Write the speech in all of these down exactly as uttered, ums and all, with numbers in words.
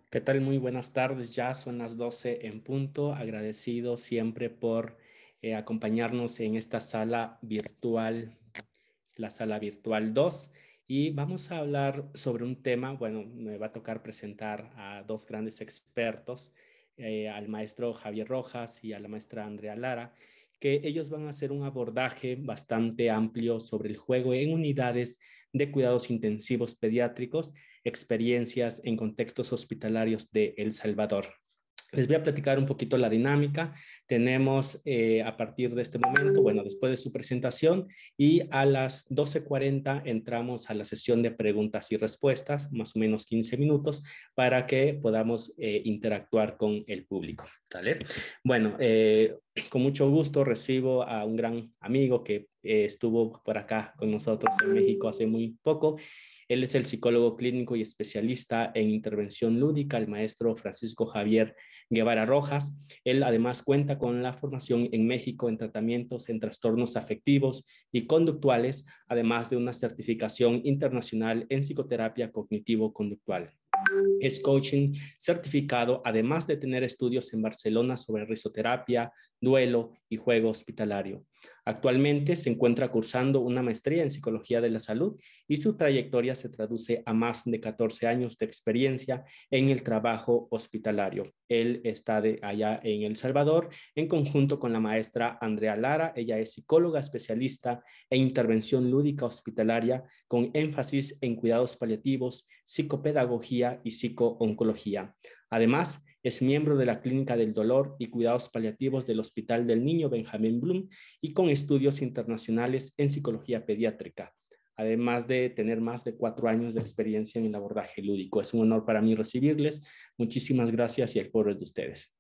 ¿Qué tal? Muy buenas tardes. Ya son las doce en punto. Agradecido siempre por eh, acompañarnos en esta sala virtual, la sala virtual dos. Y vamos a hablar sobre un tema. Bueno, me va a tocar presentar a dos grandes expertos, eh, al maestro Javier Rojas y a la maestra Andrea Lara, que ellos van a hacer un abordaje bastante amplio sobre el juego en unidades de cuidados intensivos pediátricos, experiencias en contextos hospitalarios de El Salvador. Les voy a platicar un poquito la dinámica. Tenemos eh, a partir de este momento, bueno, después de su presentación y a las doce cuarenta entramos a la sesión de preguntas y respuestas, más o menos quince minutos, para que podamos eh, interactuar con el público. ¿Vale? Bueno, eh, con mucho gusto recibo a un gran amigo que eh, estuvo por acá con nosotros en México hace muy poco. Él es el psicólogo clínico y especialista en intervención lúdica, el maestro Francisco Javier Guevara Rojas. Él además cuenta con la formación en México en tratamientos en trastornos afectivos y conductuales, además de una certificación internacional en psicoterapia cognitivo-conductual. Es coaching certificado, además de tener estudios en Barcelona sobre risoterapia, duelo y juego hospitalario. Actualmente se encuentra cursando una maestría en psicología de la salud y su trayectoria se traduce a más de catorce años de experiencia en el trabajo hospitalario. Él está de allá en El Salvador en conjunto con la maestra Andrea Lara. Ella es psicóloga especialista en intervención lúdica hospitalaria con énfasis en cuidados paliativos, psicopedagogía y psicooncología. Además, es miembro de la Clínica del Dolor y Cuidados Paliativos del Hospital del Niño Benjamín Bloom y con estudios internacionales en psicología pediátrica, además de tener más de cuatro años de experiencia en el abordaje lúdico. Es un honor para mí recibirles. Muchísimas gracias y el foro es de ustedes.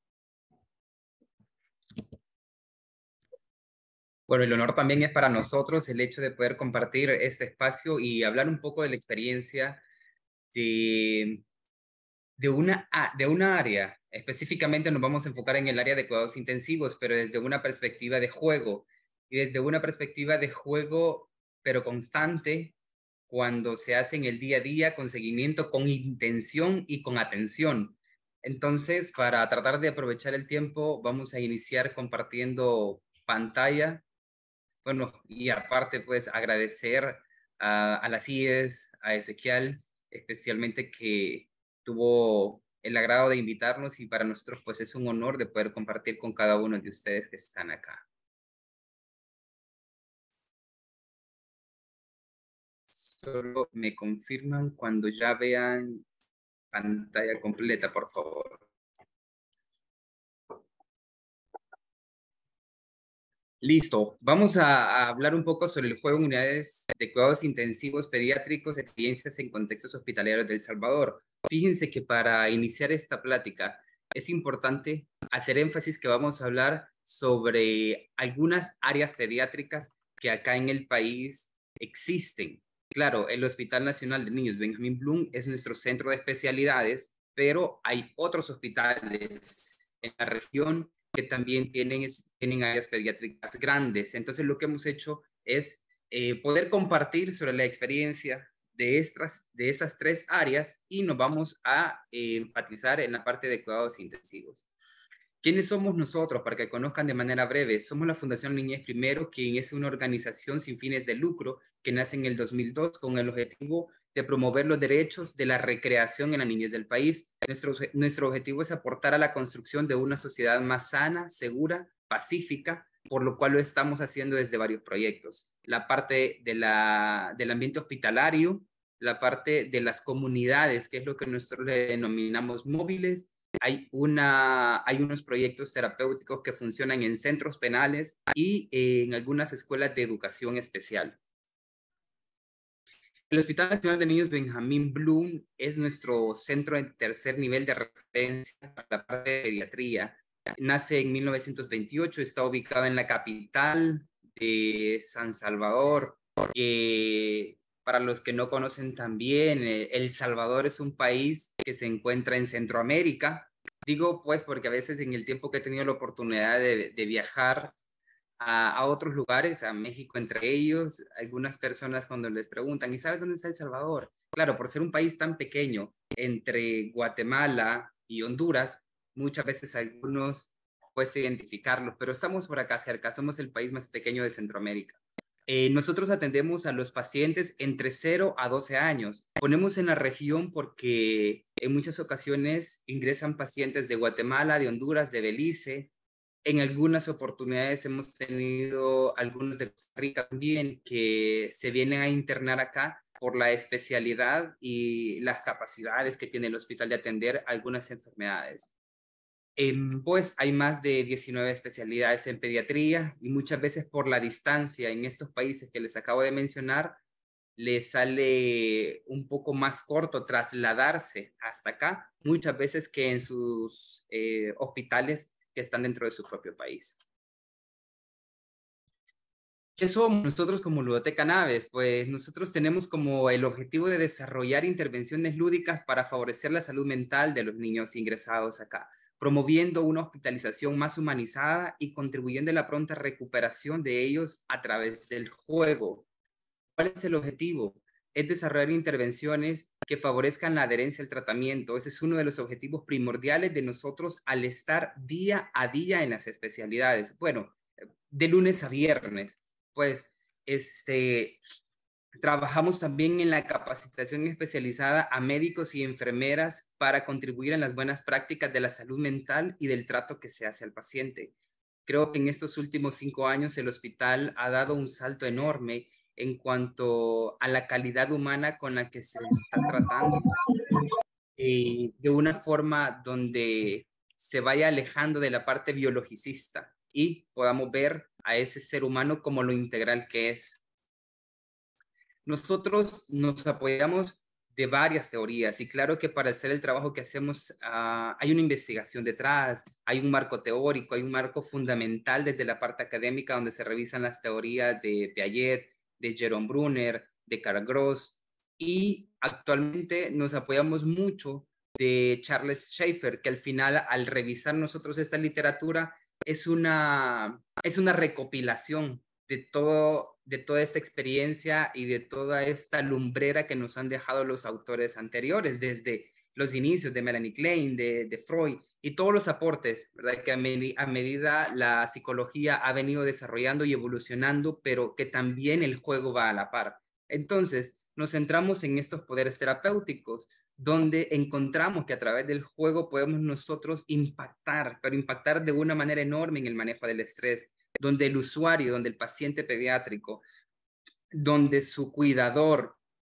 Bueno, el honor también es para nosotros el hecho de poder compartir este espacio y hablar un poco de la experiencia de, de, una, de una área. Específicamente nos vamos a enfocar en el área de cuidados intensivos, pero desde una perspectiva de juego y desde una perspectiva de juego, pero constante, cuando se hace en el día a día con seguimiento, con intención y con atención. Entonces, para tratar de aprovechar el tiempo, vamos a iniciar compartiendo pantalla. Bueno, y aparte, pues agradecer a, a las I E S, a Ezequiel, especialmente que tuvo el agrado de invitarnos y para nosotros pues es un honor de poder compartir con cada uno de ustedes que están acá. Solo me confirman cuando ya vean pantalla completa, por favor. Listo, vamos a, a hablar un poco sobre el juego en unidades de cuidados intensivos pediátricos, experiencias en contextos hospitalarios de El Salvador. Fíjense que para iniciar esta plática es importante hacer énfasis que vamos a hablar sobre algunas áreas pediátricas que acá en el país existen. Claro, el Hospital Nacional de Niños Benjamín Bloom es nuestro centro de especialidades, pero hay otros hospitales en la región que también tienen, tienen áreas pediátricas grandes. Entonces lo que hemos hecho es eh, poder compartir sobre la experiencia de estas, de esas tres áreas y nos vamos a eh, enfatizar en la parte de cuidados intensivos. ¿Quiénes somos nosotros? Para que conozcan de manera breve, somos la Fundación Niñez Primero, quien es una organización sin fines de lucro que nace en el dos mil dos con el objetivo de promover los derechos de la recreación en la niñez del país. Nuestro, nuestro objetivo es aportar a la construcción de una sociedad más sana, segura, pacífica, por lo cual lo estamos haciendo desde varios proyectos. La parte de la, del ambiente hospitalario, la parte de las comunidades, que es lo que nosotros le denominamos móviles. Hay, una, hay unos proyectos terapéuticos que funcionan en centros penales y eh, en algunas escuelas de educación especial. El Hospital Nacional de Niños Benjamín Bloom es nuestro centro de tercer nivel de referencia para la parte de pediatría. Nace en mil novecientos veintiocho, está ubicado en la capital de San Salvador. Eh, para los que no conocen también, eh, El Salvador es un país que se encuentra en Centroamérica. Digo pues porque a veces en el tiempo que he tenido la oportunidad de, de viajar a, a otros lugares, a México entre ellos. Algunas personas cuando les preguntan, ¿y sabes dónde está El Salvador? Claro, por ser un país tan pequeño entre Guatemala y Honduras, muchas veces algunos cuesta identificarlos, pero estamos por acá cerca, somos el país más pequeño de Centroamérica. Eh, nosotros atendemos a los pacientes entre cero a doce años. Ponemos en la región porque en muchas ocasiones ingresan pacientes de Guatemala, de Honduras, de Belice. En algunas oportunidades hemos tenido algunos de Costa Rica también que se vienen a internar acá por la especialidad y las capacidades que tiene el hospital de atender algunas enfermedades. Eh, pues hay más de diecinueve especialidades en pediatría y muchas veces por la distancia en estos países que les acabo de mencionar, les sale un poco más corto trasladarse hasta acá, muchas veces que en sus eh, hospitales que están dentro de su propio país. ¿Qué somos nosotros como Ludoteca Naves? Pues nosotros tenemos como el objetivo de desarrollar intervenciones lúdicas para favorecer la salud mental de los niños ingresados acá, promoviendo una hospitalización más humanizada y contribuyendo a la pronta recuperación de ellos a través del juego. ¿Cuál es el objetivo? Es desarrollar intervenciones que favorezcan la adherencia al tratamiento. Ese es uno de los objetivos primordiales de nosotros al estar día a día en las especialidades. Bueno, de lunes a viernes. Pues este, trabajamos también en la capacitación especializada a médicos y enfermeras para contribuir en las buenas prácticas de la salud mental y del trato que se hace al paciente. Creo que en estos últimos cinco años el hospital ha dado un salto enorme en cuanto a la calidad humana con la que se está tratando y de una forma donde se vaya alejando de la parte biologicista y podamos ver a ese ser humano como lo integral que es. Nosotros nos apoyamos de varias teorías y claro que para hacer el trabajo que hacemos uh, hay una investigación detrás, hay un marco teórico, hay un marco fundamental desde la parte académica donde se revisan las teorías de Piaget, de Jerome Brunner, de Karl Gross y actualmente nos apoyamos mucho de Charles Schaeffer, que al final al revisar nosotros esta literatura es una, es una recopilación de, todo, de toda esta experiencia y de toda esta lumbrera que nos han dejado los autores anteriores, desde los inicios de Melanie Klein, de, de Freud y todos los aportes, ¿verdad? Que a, med a medida la psicología ha venido desarrollando y evolucionando, pero que también el juego va a la par. Entonces, nos centramos en estos poderes terapéuticos, donde encontramos que a través del juego podemos nosotros impactar, pero impactar de una manera enorme en el manejo del estrés, donde el usuario, donde el paciente pediátrico, donde su cuidador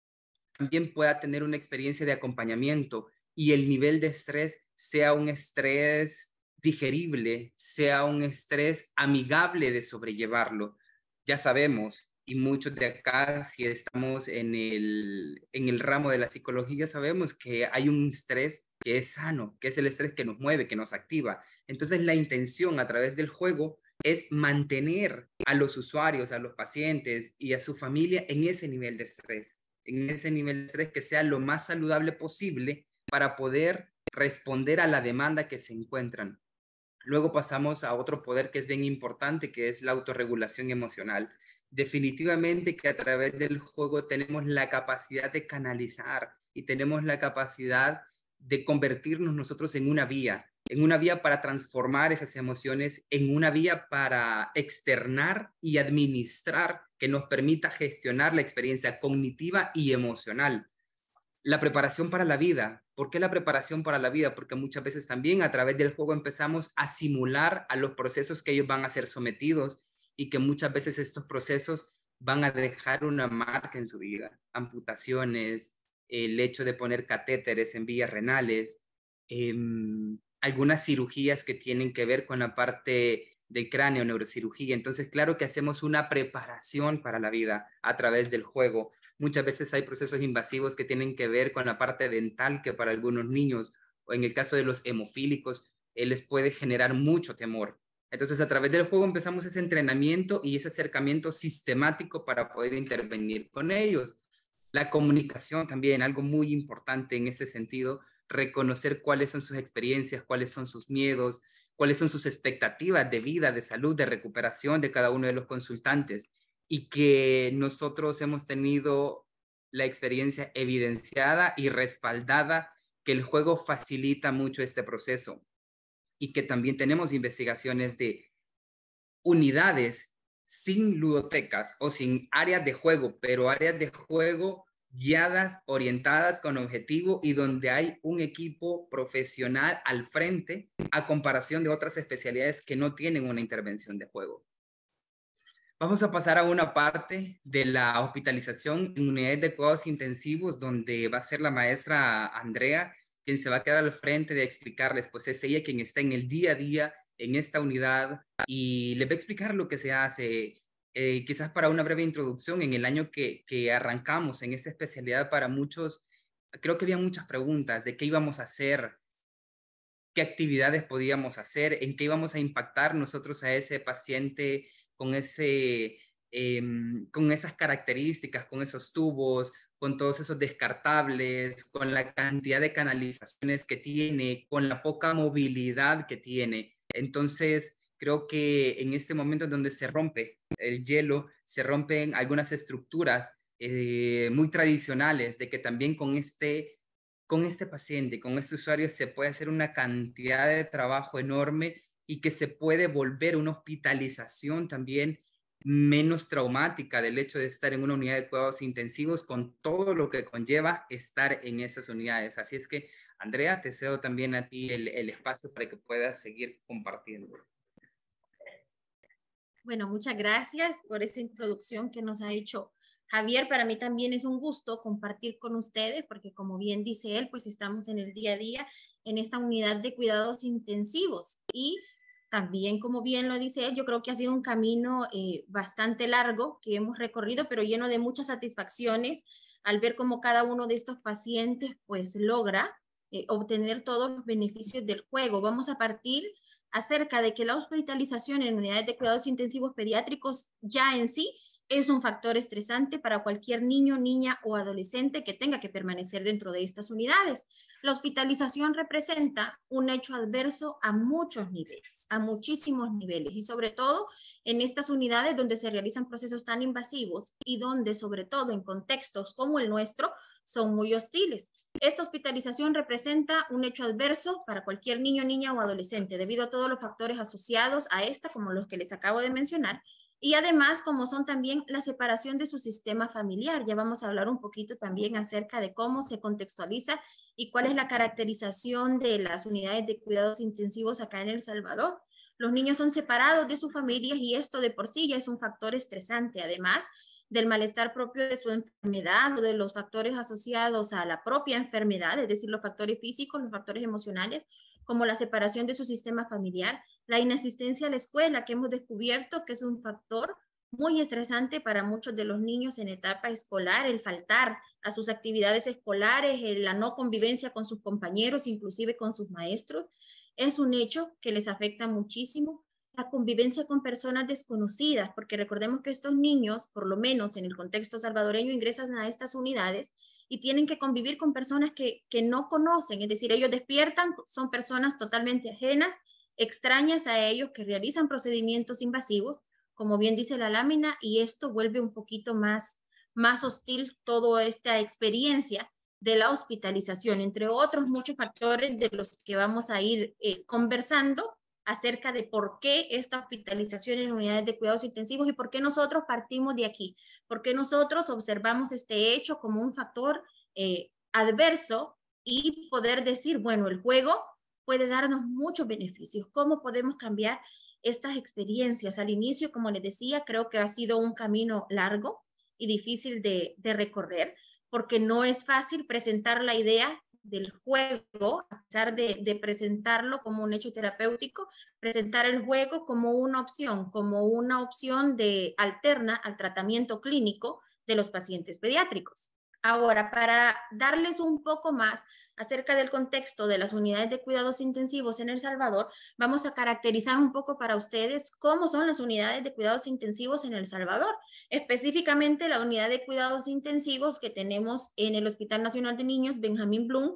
también pueda tener una experiencia de acompañamiento y el nivel de estrés sea un estrés digerible, sea un estrés amigable de sobrellevarlo. Ya sabemos, y muchos de acá, si estamos en el, en el ramo de la psicología, sabemos que hay un estrés que es sano, que es el estrés que nos mueve, que nos activa. Entonces la intención a través del juego es mantener a los usuarios, a los pacientes y a su familia en ese nivel de estrés, en ese nivel de estrés que sea lo más saludable posible para poder responder a la demanda que se encuentran. Luego pasamos a otro poder que es bien importante, que es la autorregulación emocional. Definitivamente que a través del juego tenemos la capacidad de canalizar y tenemos la capacidad de convertirnos nosotros en una vía, en una vía para transformar esas emociones, en una vía para externar y administrar que nos permita gestionar la experiencia cognitiva y emocional. La preparación para la vida. ¿Por qué la preparación para la vida? Porque muchas veces también a través del juego empezamos a simular a los procesos que ellos van a ser sometidos y que muchas veces estos procesos van a dejar una marca en su vida. Amputaciones, el hecho de poner catéteres en vías renales, eh, algunas cirugías que tienen que ver con la parte del cráneo, neurocirugía. Entonces, claro que hacemos una preparación para la vida a través del juego. Muchas veces hay procesos invasivos que tienen que ver con la parte dental, que para algunos niños, o en el caso de los hemofílicos, eh, les puede generar mucho temor. Entonces, a través del juego empezamos ese entrenamiento y ese acercamiento sistemático para poder intervenir con ellos. La comunicación también, algo muy importante en este sentido, reconocer cuáles son sus experiencias, cuáles son sus miedos, cuáles son sus expectativas de vida, de salud, de recuperación de cada uno de los consultantes, y que nosotros hemos tenido la experiencia evidenciada y respaldada que el juego facilita mucho este proceso, y que también tenemos investigaciones de unidades sin ludotecas o sin áreas de juego, pero áreas de juego guiadas, orientadas con objetivo y donde hay un equipo profesional al frente a comparación de otras especialidades que no tienen una intervención de juego. Vamos a pasar a una parte de la hospitalización en unidades de cuidados intensivos donde va a ser la maestra Andrea quien se va a quedar al frente de explicarles, pues es ella quien está en el día a día en esta unidad y les va a explicar lo que se hace. Eh, quizás para una breve introducción, en el año que, que arrancamos en esta especialidad, para muchos, creo que había muchas preguntas de qué íbamos a hacer, qué actividades podíamos hacer, en qué íbamos a impactar nosotros a ese paciente con, ese, eh, con esas características, con esos tubos, con todos esos descartables, con la cantidad de canalizaciones que tiene, con la poca movilidad que tiene. Entonces, creo que en este momento en donde se rompe el hielo, se rompen algunas estructuras eh, muy tradicionales de que también con este, con este paciente, con este usuario se puede hacer una cantidad de trabajo enorme y que se puede volver una hospitalización también menos traumática del hecho de estar en una unidad de cuidados intensivos con todo lo que conlleva estar en esas unidades. Así es que, Andrea, te cedo también a ti el, el espacio para que puedas seguir compartiendo. Bueno, muchas gracias por esa introducción que nos ha hecho Javier. Para mí también es un gusto compartir con ustedes, porque como bien dice él, pues estamos en el día a día en esta unidad de cuidados intensivos y también, como bien lo dice él, yo creo que ha sido un camino eh, bastante largo que hemos recorrido, pero lleno de muchas satisfacciones al ver cómo cada uno de estos pacientes pues logra eh, obtener todos los beneficios del juego. Vamos a partir acerca de que la hospitalización en unidades de cuidados intensivos pediátricos ya en sí es un factor estresante para cualquier niño, niña o adolescente que tenga que permanecer dentro de estas unidades. La hospitalización representa un hecho adverso a muchos niveles, a muchísimos niveles, y sobre todo en estas unidades donde se realizan procesos tan invasivos y donde, sobre todo en contextos como el nuestro, son muy hostiles. Esta hospitalización representa un hecho adverso para cualquier niño, niña o adolescente, debido a todos los factores asociados a esta, como los que les acabo de mencionar, y además como son también la separación de su sistema familiar. Ya vamos a hablar un poquito también acerca de cómo se contextualiza y cuál es la caracterización de las unidades de cuidados intensivos acá en El Salvador. Los niños son separados de sus familias y esto de por sí ya es un factor estresante, además del malestar propio de su enfermedad o de los factores asociados a la propia enfermedad, es decir, los factores físicos, los factores emocionales, como la separación de su sistema familiar, la inasistencia a la escuela, que hemos descubierto que es un factor muy estresante para muchos de los niños en etapa escolar, el faltar a sus actividades escolares, la no convivencia con sus compañeros, inclusive con sus maestros, es un hecho que les afecta muchísimo. La convivencia con personas desconocidas, porque recordemos que estos niños, por lo menos en el contexto salvadoreño, ingresan a estas unidades y tienen que convivir con personas que, que no conocen, es decir, ellos despiertan, son personas totalmente ajenas, extrañas a ellos, que realizan procedimientos invasivos, como bien dice la lámina, y esto vuelve un poquito más, más hostil toda esta experiencia de la hospitalización, entre otros muchos factores de los que vamos a ir eh, conversando acerca de por qué esta hospitalización en unidades de cuidados intensivos y por qué nosotros partimos de aquí, por qué nosotros observamos este hecho como un factor eh, adverso y poder decir, bueno, el juego puede darnos muchos beneficios. ¿Cómo podemos cambiar estas experiencias? Al inicio, como les decía, creo que ha sido un camino largo y difícil de, de recorrer, porque no es fácil presentar la idea del juego, a pesar de, de presentarlo como un hecho terapéutico, presentar el juego como una opción, como una opción de alterna al tratamiento clínico de los pacientes pediátricos. Ahora, para darles un poco más acerca del contexto de las unidades de cuidados intensivos en El Salvador, vamos a caracterizar un poco para ustedes cómo son las unidades de cuidados intensivos en El Salvador, específicamente la unidad de cuidados intensivos que tenemos en el Hospital Nacional de Niños Benjamín Blum,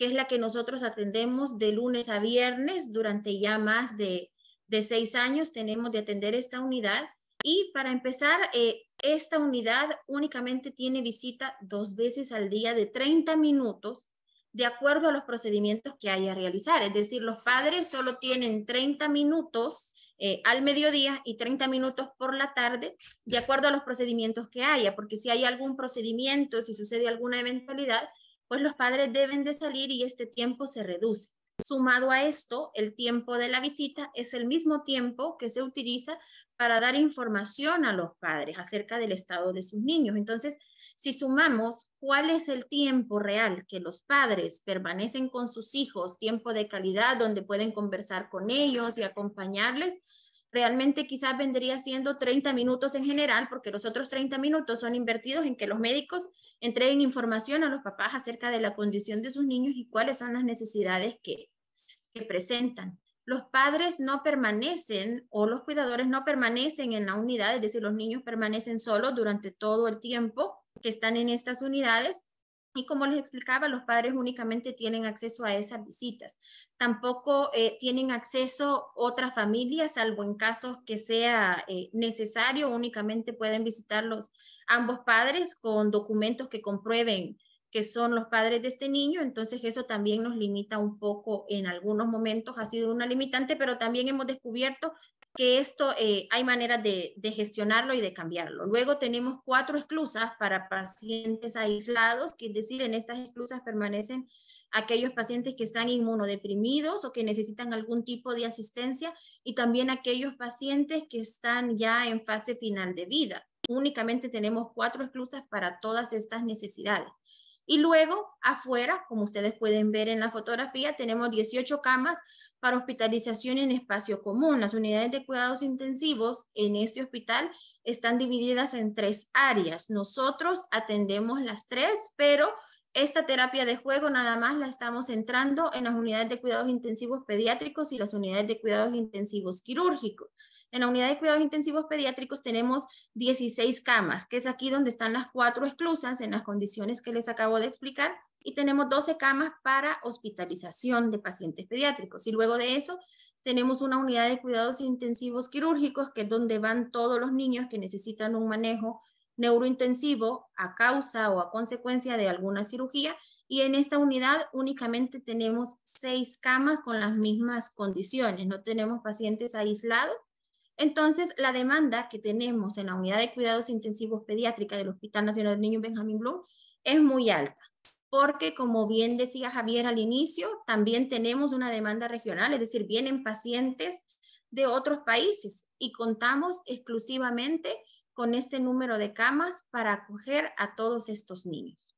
que es la que nosotros atendemos de lunes a viernes durante ya más de, de seis años. Tenemos de atender esta unidad. Y para empezar, eh, esta unidad únicamente tiene visita dos veces al día de treinta minutos, de acuerdo a los procedimientos que haya a realizar. Es decir, los padres solo tienen treinta minutos eh, al mediodía y treinta minutos por la tarde, de acuerdo a los procedimientos que haya, porque si hay algún procedimiento, si sucede alguna eventualidad, pues los padres deben de salir y este tiempo se reduce. Sumado a esto, el tiempo de la visita es el mismo tiempo que se utiliza para dar información a los padres acerca del estado de sus niños. Entonces, si sumamos cuál es el tiempo real que los padres permanecen con sus hijos, tiempo de calidad donde pueden conversar con ellos y acompañarles, realmente quizás vendría siendo treinta minutos en general, porque los otros treinta minutos son invertidos en que los médicos entreguen información a los papás acerca de la condición de sus niños y cuáles son las necesidades que, que presentan. Los padres no permanecen o los cuidadores no permanecen en la unidad, es decir, los niños permanecen solos durante todo el tiempo que están en estas unidades. Y como les explicaba, los padres únicamente tienen acceso a esas visitas. Tampoco eh, tienen acceso otras familias, salvo en casos que sea eh, necesario. Únicamente pueden visitarlos ambos padres con documentos que comprueben que son los padres de este niño. Entonces eso también nos limita un poco en algunos momentos, ha sido una limitante, pero también hemos descubierto que esto eh, hay maneras de, de gestionarlo y de cambiarlo. Luego tenemos cuatro esclusas para pacientes aislados, que es decir, en estas esclusas permanecen aquellos pacientes que están inmunodeprimidos o que necesitan algún tipo de asistencia, y también aquellos pacientes que están ya en fase final de vida. Únicamente tenemos cuatro esclusas para todas estas necesidades. Y luego, afuera, como ustedes pueden ver en la fotografía, tenemos dieciocho camas para hospitalización en espacio común. Las unidades de cuidados intensivos en este hospital están divididas en tres áreas. Nosotros atendemos las tres, pero esta terapia de juego nada más la estamos centrando en las unidades de cuidados intensivos pediátricos y las unidades de cuidados intensivos quirúrgicos. En la unidad de cuidados intensivos pediátricos tenemos dieciséis camas, que es aquí donde están las cuatro esclusas en las condiciones que les acabo de explicar, y tenemos doce camas para hospitalización de pacientes pediátricos. Y luego de eso tenemos una unidad de cuidados intensivos quirúrgicos, que es donde van todos los niños que necesitan un manejo neurointensivo a causa o a consecuencia de alguna cirugía. Y en esta unidad únicamente tenemos seis camas con las mismas condiciones, no tenemos pacientes aislados. Entonces, la demanda que tenemos en la unidad de cuidados intensivos pediátrica del Hospital Nacional del Niño Benjamín Bloom es muy alta, porque como bien decía Javier al inicio, también tenemos una demanda regional, es decir, vienen pacientes de otros países y contamos exclusivamente con este número de camas para acoger a todos estos niños.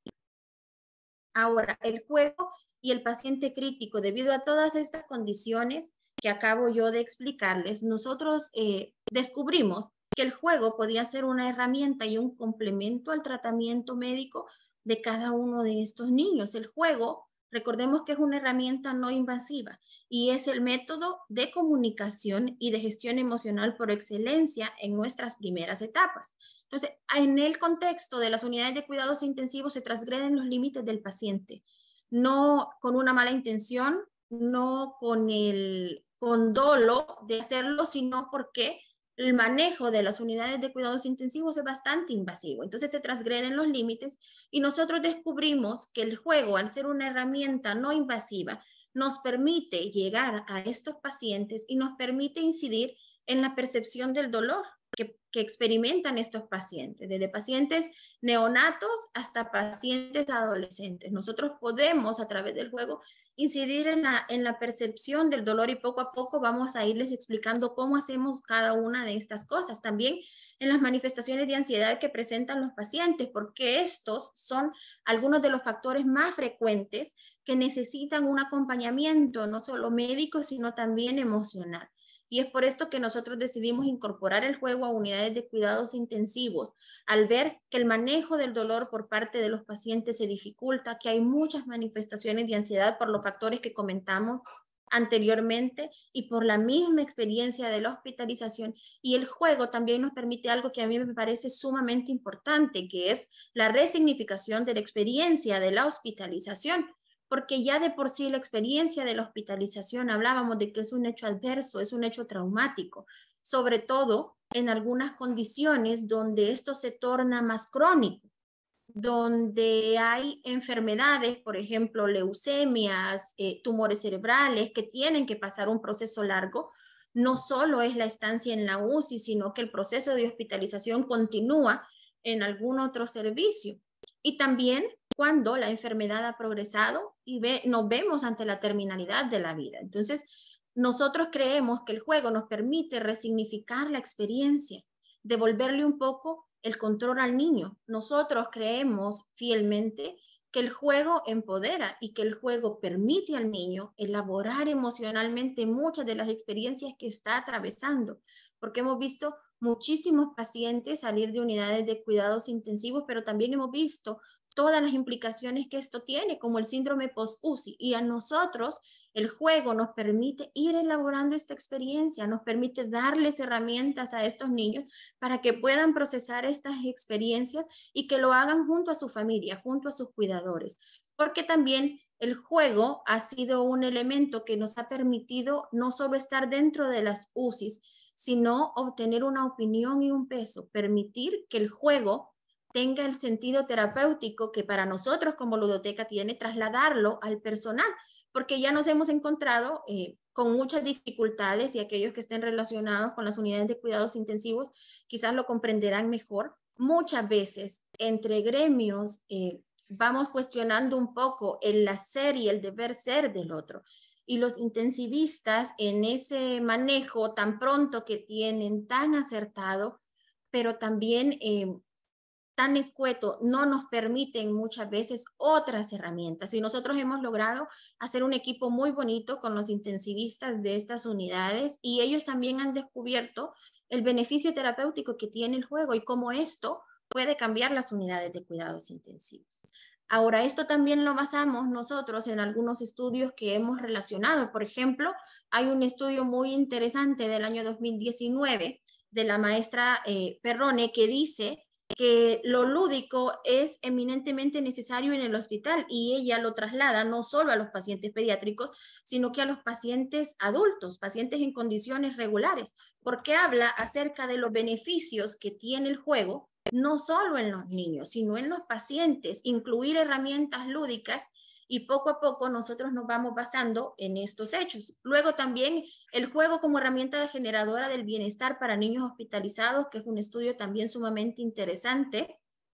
Ahora, el juego y el paciente crítico, debido a todas estas condiciones que acabo yo de explicarles, nosotros eh, descubrimos que el juego podía ser una herramienta y un complemento al tratamiento médico de cada uno de estos niños. El juego, recordemos que es una herramienta no invasiva y es el método de comunicación y de gestión emocional por excelencia en nuestras primeras etapas. Entonces, en el contexto de las unidades de cuidados intensivos se transgreden los límites del paciente, no con una mala intención, no con el con dolo de hacerlo, sino porque el manejo de las unidades de cuidados intensivos es bastante invasivo. Entonces se transgreden los límites y nosotros descubrimos que el juego, al ser una herramienta no invasiva, nos permite llegar a estos pacientes y nos permite incidir en la percepción del dolor que, que experimentan estos pacientes, desde pacientes neonatos hasta pacientes adolescentes. Nosotros podemos, a través del juego, incidir en la, en la percepción del dolor y poco a poco vamos a irles explicando cómo hacemos cada una de estas cosas. También en las manifestaciones de ansiedad que presentan los pacientes, porque estos son algunos de los factores más frecuentes que necesitan un acompañamiento, no solo médico, sino también emocional. Y es por esto que nosotros decidimos incorporar el juego a unidades de cuidados intensivos, al ver que el manejo del dolor por parte de los pacientes se dificulta, que hay muchas manifestaciones de ansiedad por los factores que comentamos anteriormente y por la misma experiencia de la hospitalización. Y el juego también nos permite algo que a mí me parece sumamente importante, que es la resignificación de la experiencia de la hospitalización, porque ya de por sí la experiencia de la hospitalización, hablábamos de que es un hecho adverso, es un hecho traumático, sobre todo en algunas condiciones donde esto se torna más crónico, donde hay enfermedades, por ejemplo, leucemias, eh, tumores cerebrales, que tienen que pasar un proceso largo. No solo es la estancia en la U C I, sino que el proceso de hospitalización continúa en algún otro servicio. Y también cuando la enfermedad ha progresado y ve, nos vemos ante la terminalidad de la vida. Entonces, nosotros creemos que el juego nos permite resignificar la experiencia, devolverle un poco el control al niño. Nosotros creemos fielmente que el juego empodera y que el juego permite al niño elaborar emocionalmente muchas de las experiencias que está atravesando, porque hemos visto muchísimos pacientes salir de unidades de cuidados intensivos, pero también hemos visto todas las implicaciones que esto tiene, como el síndrome post-U C I, y a nosotros el juego nos permite ir elaborando esta experiencia, nos permite darles herramientas a estos niños para que puedan procesar estas experiencias y que lo hagan junto a su familia, junto a sus cuidadores. Porque también el juego ha sido un elemento que nos ha permitido no solo estar dentro de las U C Is, sino obtener una opinión y un peso, permitir que el juego tenga el sentido terapéutico que para nosotros como ludoteca tiene, trasladarlo al personal, porque ya nos hemos encontrado eh, con muchas dificultades y aquellos que estén relacionados con las unidades de cuidados intensivos quizás lo comprenderán mejor. Muchas veces entre gremios eh, vamos cuestionando un poco el hacer y el deber ser del otro. Y los intensivistas en ese manejo tan pronto que tienen, tan acertado, pero también eh, tan escueto, no nos permiten muchas veces otras herramientas. Y nosotros hemos logrado hacer un equipo muy bonito con los intensivistas de estas unidades y ellos también han descubierto el beneficio terapéutico que tiene el juego y cómo esto puede cambiar las unidades de cuidados intensivos. Ahora, esto también lo basamos nosotros en algunos estudios que hemos relacionado. Por ejemplo, hay un estudio muy interesante del año dos mil diecinueve de la maestra eh, Perrone que dice que lo lúdico es eminentemente necesario en el hospital y ella lo traslada no solo a los pacientes pediátricos, sino que a los pacientes adultos, pacientes en condiciones regulares, porque habla acerca de los beneficios que tiene el juego, no solo en los niños, sino en los pacientes, incluir herramientas lúdicas y poco a poco nosotros nos vamos basando en estos hechos. Luego también el juego como herramienta generadora del bienestar para niños hospitalizados, que es un estudio también sumamente interesante,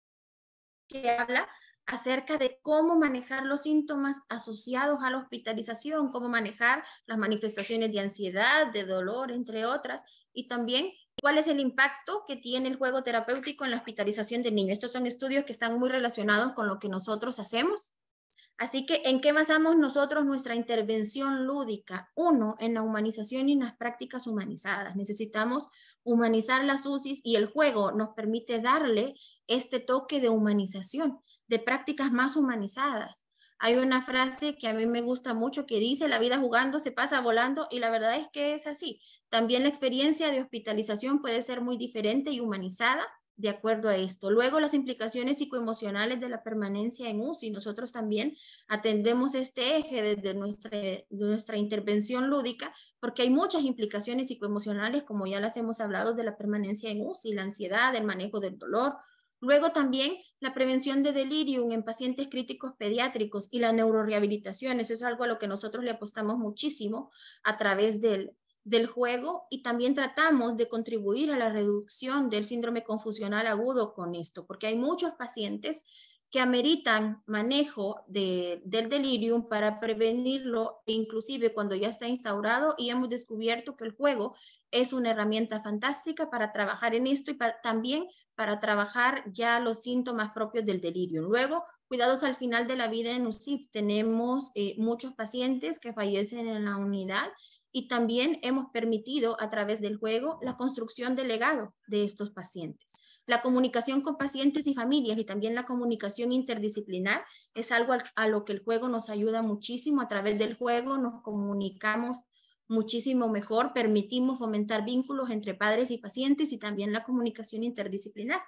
que habla acerca de cómo manejar los síntomas asociados a la hospitalización, cómo manejar las manifestaciones de ansiedad, de dolor, entre otras, y también cuál es el impacto que tiene el juego terapéutico en la hospitalización de niños. Estos son estudios que están muy relacionados con lo que nosotros hacemos. Así que, ¿en qué basamos nosotros nuestra intervención lúdica? Uno, en la humanización y en las prácticas humanizadas. Necesitamos humanizar las U C Is y el juego nos permite darle este toque de humanización, de prácticas más humanizadas. Hay una frase que a mí me gusta mucho que dice, la vida jugando se pasa volando, y la verdad es que es así. También la experiencia de hospitalización puede ser muy diferente y humanizada de acuerdo a esto. Luego, las implicaciones psicoemocionales de la permanencia en U C I. Nosotros también atendemos este eje desde nuestra, nuestra intervención lúdica, porque hay muchas implicaciones psicoemocionales, como ya las hemos hablado, de la permanencia en U C I, la ansiedad, el manejo del dolor. Luego también la prevención de delirium en pacientes críticos pediátricos y la neurorehabilitación. Eso es algo a lo que nosotros le apostamos muchísimo a través del del juego, y también tratamos de contribuir a la reducción del síndrome confusional agudo con esto, porque hay muchos pacientes que ameritan manejo de, del delirium para prevenirlo, inclusive cuando ya está instaurado, y hemos descubierto que el juego es una herramienta fantástica para trabajar en esto y para, también para trabajar ya los síntomas propios del delirium. Luego, cuidados al final de la vida en U C I P. Tenemos eh, muchos pacientes que fallecen en la unidad, y también hemos permitido a través del juego la construcción del legado de estos pacientes. La comunicación con pacientes y familias y también la comunicación interdisciplinar es algo a lo que el juego nos ayuda muchísimo. A través del juego nos comunicamos muchísimo mejor, permitimos fomentar vínculos entre padres y pacientes y también la comunicación interdisciplinar.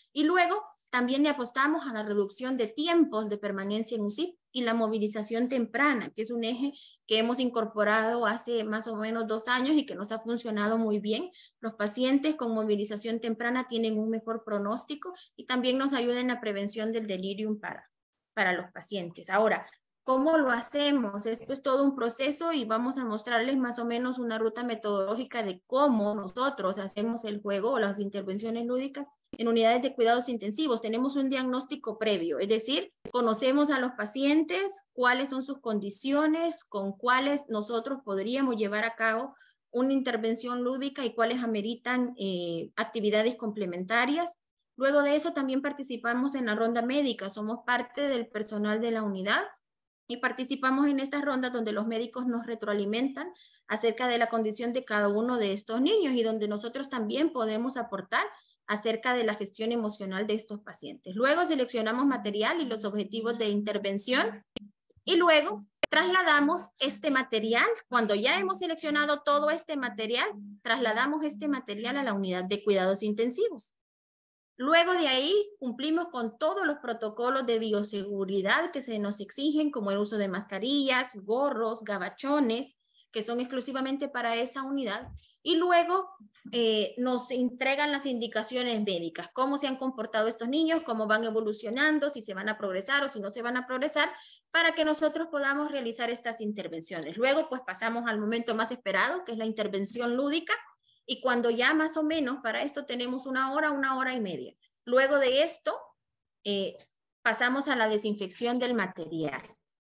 Y luego también le apostamos a la reducción de tiempos de permanencia en U C I y la movilización temprana, que es un eje que hemos incorporado hace más o menos dos años y que nos ha funcionado muy bien. Los pacientes con movilización temprana tienen un mejor pronóstico y también nos ayuda en la prevención del delirium para, para los pacientes. Ahora, ¿cómo lo hacemos? Esto es todo un proceso y vamos a mostrarles más o menos una ruta metodológica de cómo nosotros hacemos el juego o las intervenciones lúdicas en unidades de cuidados intensivos. Tenemos un diagnóstico previo, es decir, conocemos a los pacientes, cuáles son sus condiciones, con cuáles nosotros podríamos llevar a cabo una intervención lúdica y cuáles ameritan eh, actividades complementarias. Luego de eso también participamos en la ronda médica, somos parte del personal de la unidad y participamos en estas rondas donde los médicos nos retroalimentan acerca de la condición de cada uno de estos niños y donde nosotros también podemos aportar acerca de la gestión emocional de estos pacientes. Luego seleccionamos material y los objetivos de intervención y luego trasladamos este material. Cuando ya hemos seleccionado todo este material, trasladamos este material a la unidad de cuidados intensivos. Luego de ahí cumplimos con todos los protocolos de bioseguridad que se nos exigen, como el uso de mascarillas, gorros, gabachones, que son exclusivamente para esa unidad. Y luego eh, nos entregan las indicaciones médicas, cómo se han comportado estos niños, cómo van evolucionando, si se van a progresar o si no se van a progresar, para que nosotros podamos realizar estas intervenciones. Luego pues pasamos al momento más esperado, que es la intervención lúdica, y cuando ya más o menos para esto tenemos una hora, una hora y media. Luego de esto eh, pasamos a la desinfección del material.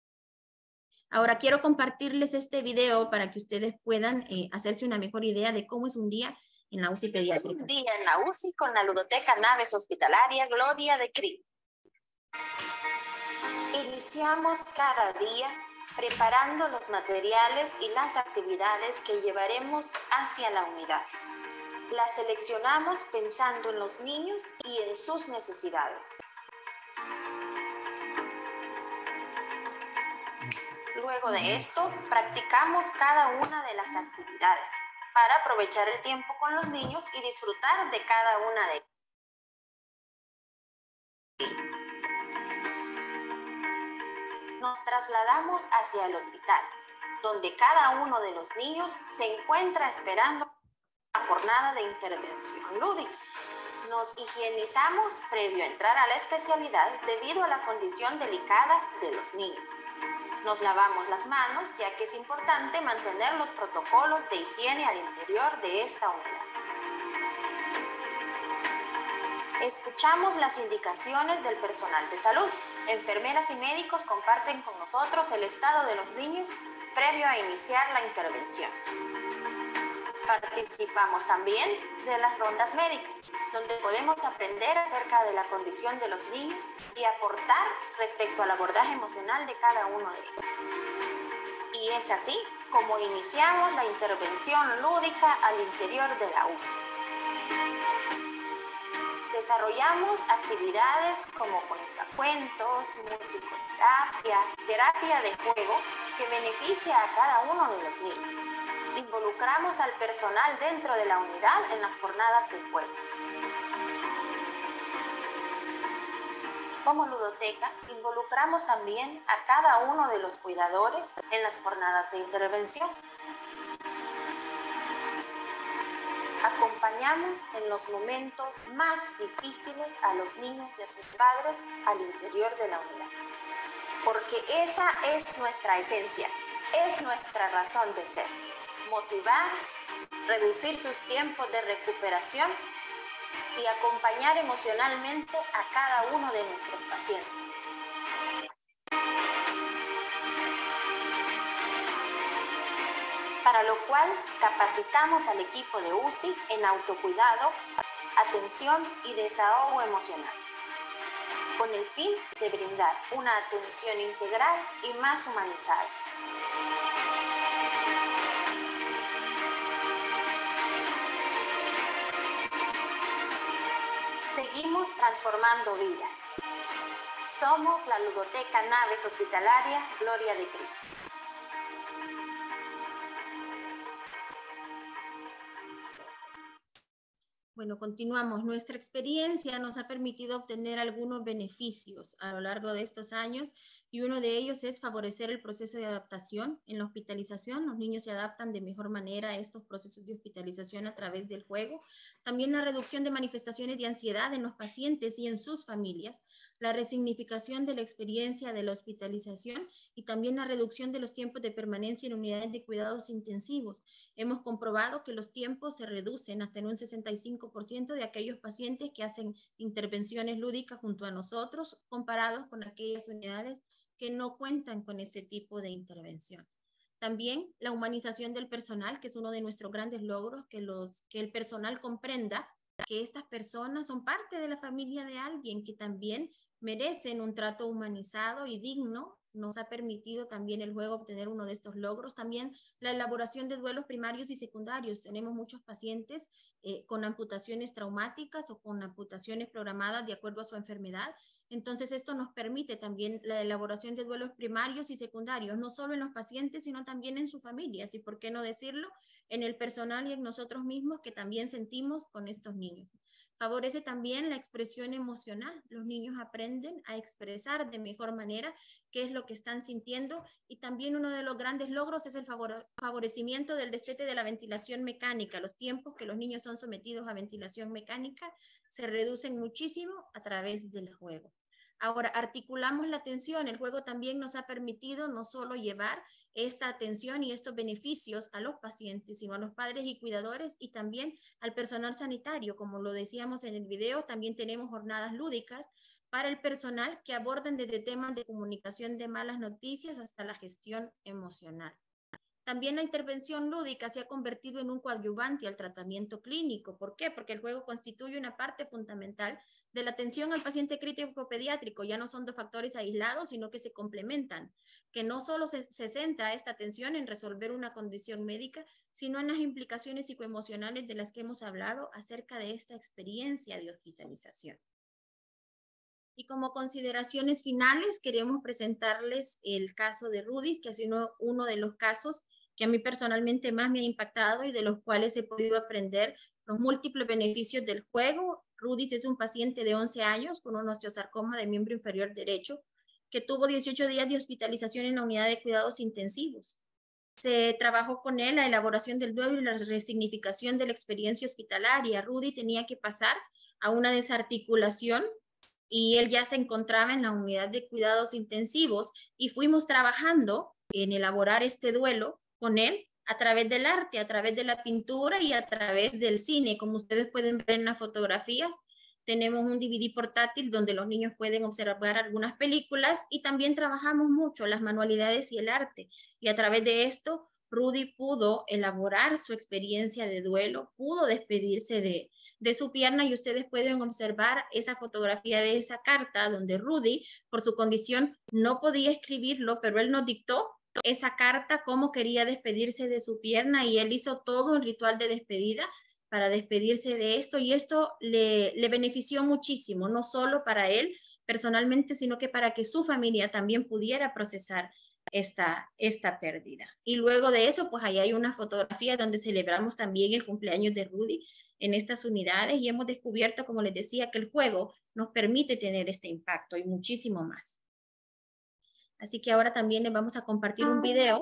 Ahora quiero compartirles este video para que ustedes puedan eh, hacerse una mejor idea de cómo es un día en la U C I pediátrica. Un día en la U C I con la Ludoteca Naves Hospitalaria Gloria de Cristo. Iniciamos cada día preparando los materiales y las actividades que llevaremos hacia la unidad. Las seleccionamos pensando en los niños y en sus necesidades. Luego de esto, practicamos cada una de las actividades para aprovechar el tiempo con los niños y disfrutar de cada una de ellas. Nos trasladamos hacia el hospital, donde cada uno de los niños se encuentra esperando la jornada de intervención lúdica. Nos higienizamos previo a entrar a la especialidad debido a la condición delicada de los niños. Nos lavamos las manos, ya que es importante mantener los protocolos de higiene al interior de esta unidad. Escuchamos las indicaciones del personal de salud. Enfermeras y médicos comparten con nosotros el estado de los niños previo a iniciar la intervención. Participamos también de las rondas médicas, donde podemos aprender acerca de la condición de los niños y aportar respecto al abordaje emocional de cada uno de ellos. Y es así como iniciamos la intervención lúdica al interior de la U C I. Desarrollamos actividades como cuentacuentos, musicoterapia, terapia de juego que beneficia a cada uno de los niños. Involucramos al personal dentro de la unidad en las jornadas de juego. Como ludoteca, involucramos también a cada uno de los cuidadores en las jornadas de intervención. Acompañamos en los momentos más difíciles a los niños y a sus padres al interior de la unidad. Porque esa es nuestra esencia, es nuestra razón de ser. Motivar, reducir sus tiempos de recuperación y acompañar emocionalmente a cada uno de nuestros pacientes. Para lo cual capacitamos al equipo de U C I en autocuidado, atención y desahogo emocional, con el fin de brindar una atención integral y más humanizada. Seguimos transformando vidas. Somos la Ludoteca Naves Hospitalaria Gloria de Cristo. Bueno, continuamos. Nuestra experiencia nos ha permitido obtener algunos beneficios a lo largo de estos años y uno de ellos es favorecer el proceso de adaptación. En la hospitalización, los niños se adaptan de mejor manera a estos procesos de hospitalización a través del juego. También la reducción de manifestaciones de ansiedad en los pacientes y en sus familias, la resignificación de la experiencia de la hospitalización y también la reducción de los tiempos de permanencia en unidades de cuidados intensivos. Hemos comprobado que los tiempos se reducen hasta en un sesenta y cinco por ciento de aquellos pacientes que hacen intervenciones lúdicas junto a nosotros, comparados con aquellas unidades que no cuentan con este tipo de intervención. También la humanización del personal, que es uno de nuestros grandes logros, que, los, que el personal comprenda que estas personas son parte de la familia de alguien, que también merecen un trato humanizado y digno. Nos ha permitido también el juego obtener uno de estos logros. También la elaboración de duelos primarios y secundarios. Tenemos muchos pacientes eh, con amputaciones traumáticas o con amputaciones programadas de acuerdo a su enfermedad. Entonces esto nos permite también la elaboración de duelos primarios y secundarios, no solo en los pacientes, sino también en sus familias y, por qué no decirlo, en el personal y en nosotros mismos que también sentimos con estos niños. Favorece también la expresión emocional. Los niños aprenden a expresar de mejor manera qué es lo que están sintiendo y también uno de los grandes logros es el favor favorecimiento del destete de la ventilación mecánica. Los tiempos que los niños son sometidos a ventilación mecánica se reducen muchísimo a través del juego. Ahora, articulamos la atención. El juego también nos ha permitido no solo llevar esta atención y estos beneficios a los pacientes, sino a los padres y cuidadores y también al personal sanitario. Como lo decíamos en el video, también tenemos jornadas lúdicas para el personal que abordan desde temas de comunicación de malas noticias hasta la gestión emocional. También la intervención lúdica se ha convertido en un coadyuvante al tratamiento clínico. ¿Por qué? Porque el juego constituye una parte fundamental de la atención al paciente crítico pediátrico. Ya no son dos factores aislados, sino que se complementan, que no solo se, se centra esta atención en resolver una condición médica, sino en las implicaciones psicoemocionales de las que hemos hablado acerca de esta experiencia de hospitalización. Y como consideraciones finales, queremos presentarles el caso de Rudy, que ha sido uno de los casos que a mí personalmente más me ha impactado y de los cuales he podido aprender los múltiples beneficios del juego. Rudy es un paciente de once años con un osteosarcoma del miembro inferior derecho que tuvo dieciocho días de hospitalización en la unidad de cuidados intensivos. Se trabajó con él la elaboración del duelo y la resignificación de la experiencia hospitalaria. Rudy tenía que pasar a una desarticulación y él ya se encontraba en la unidad de cuidados intensivos y fuimos trabajando en elaborar este duelo con él a través del arte, a través de la pintura y a través del cine. Como ustedes pueden ver en las fotografías, tenemos un D V D portátil donde los niños pueden observar algunas películas y también trabajamos mucho las manualidades y el arte. Y a través de esto, Rudy pudo elaborar su experiencia de duelo, pudo despedirse de, de su pierna y ustedes pueden observar esa fotografía de esa carta donde Rudy, por su condición, no podía escribirlo, pero él nos dictó esa carta, cómo quería despedirse de su pierna y él hizo todo un ritual de despedida para despedirse de esto y esto le, le benefició muchísimo, no solo para él personalmente, sino que para que su familia también pudiera procesar esta, esta pérdida. Y luego de eso, pues ahí hay una fotografía donde celebramos también el cumpleaños de Rudy en estas unidades y hemos descubierto, como les decía, que el juego nos permite tener este impacto y muchísimo más. Así que ahora también les vamos a compartir un video.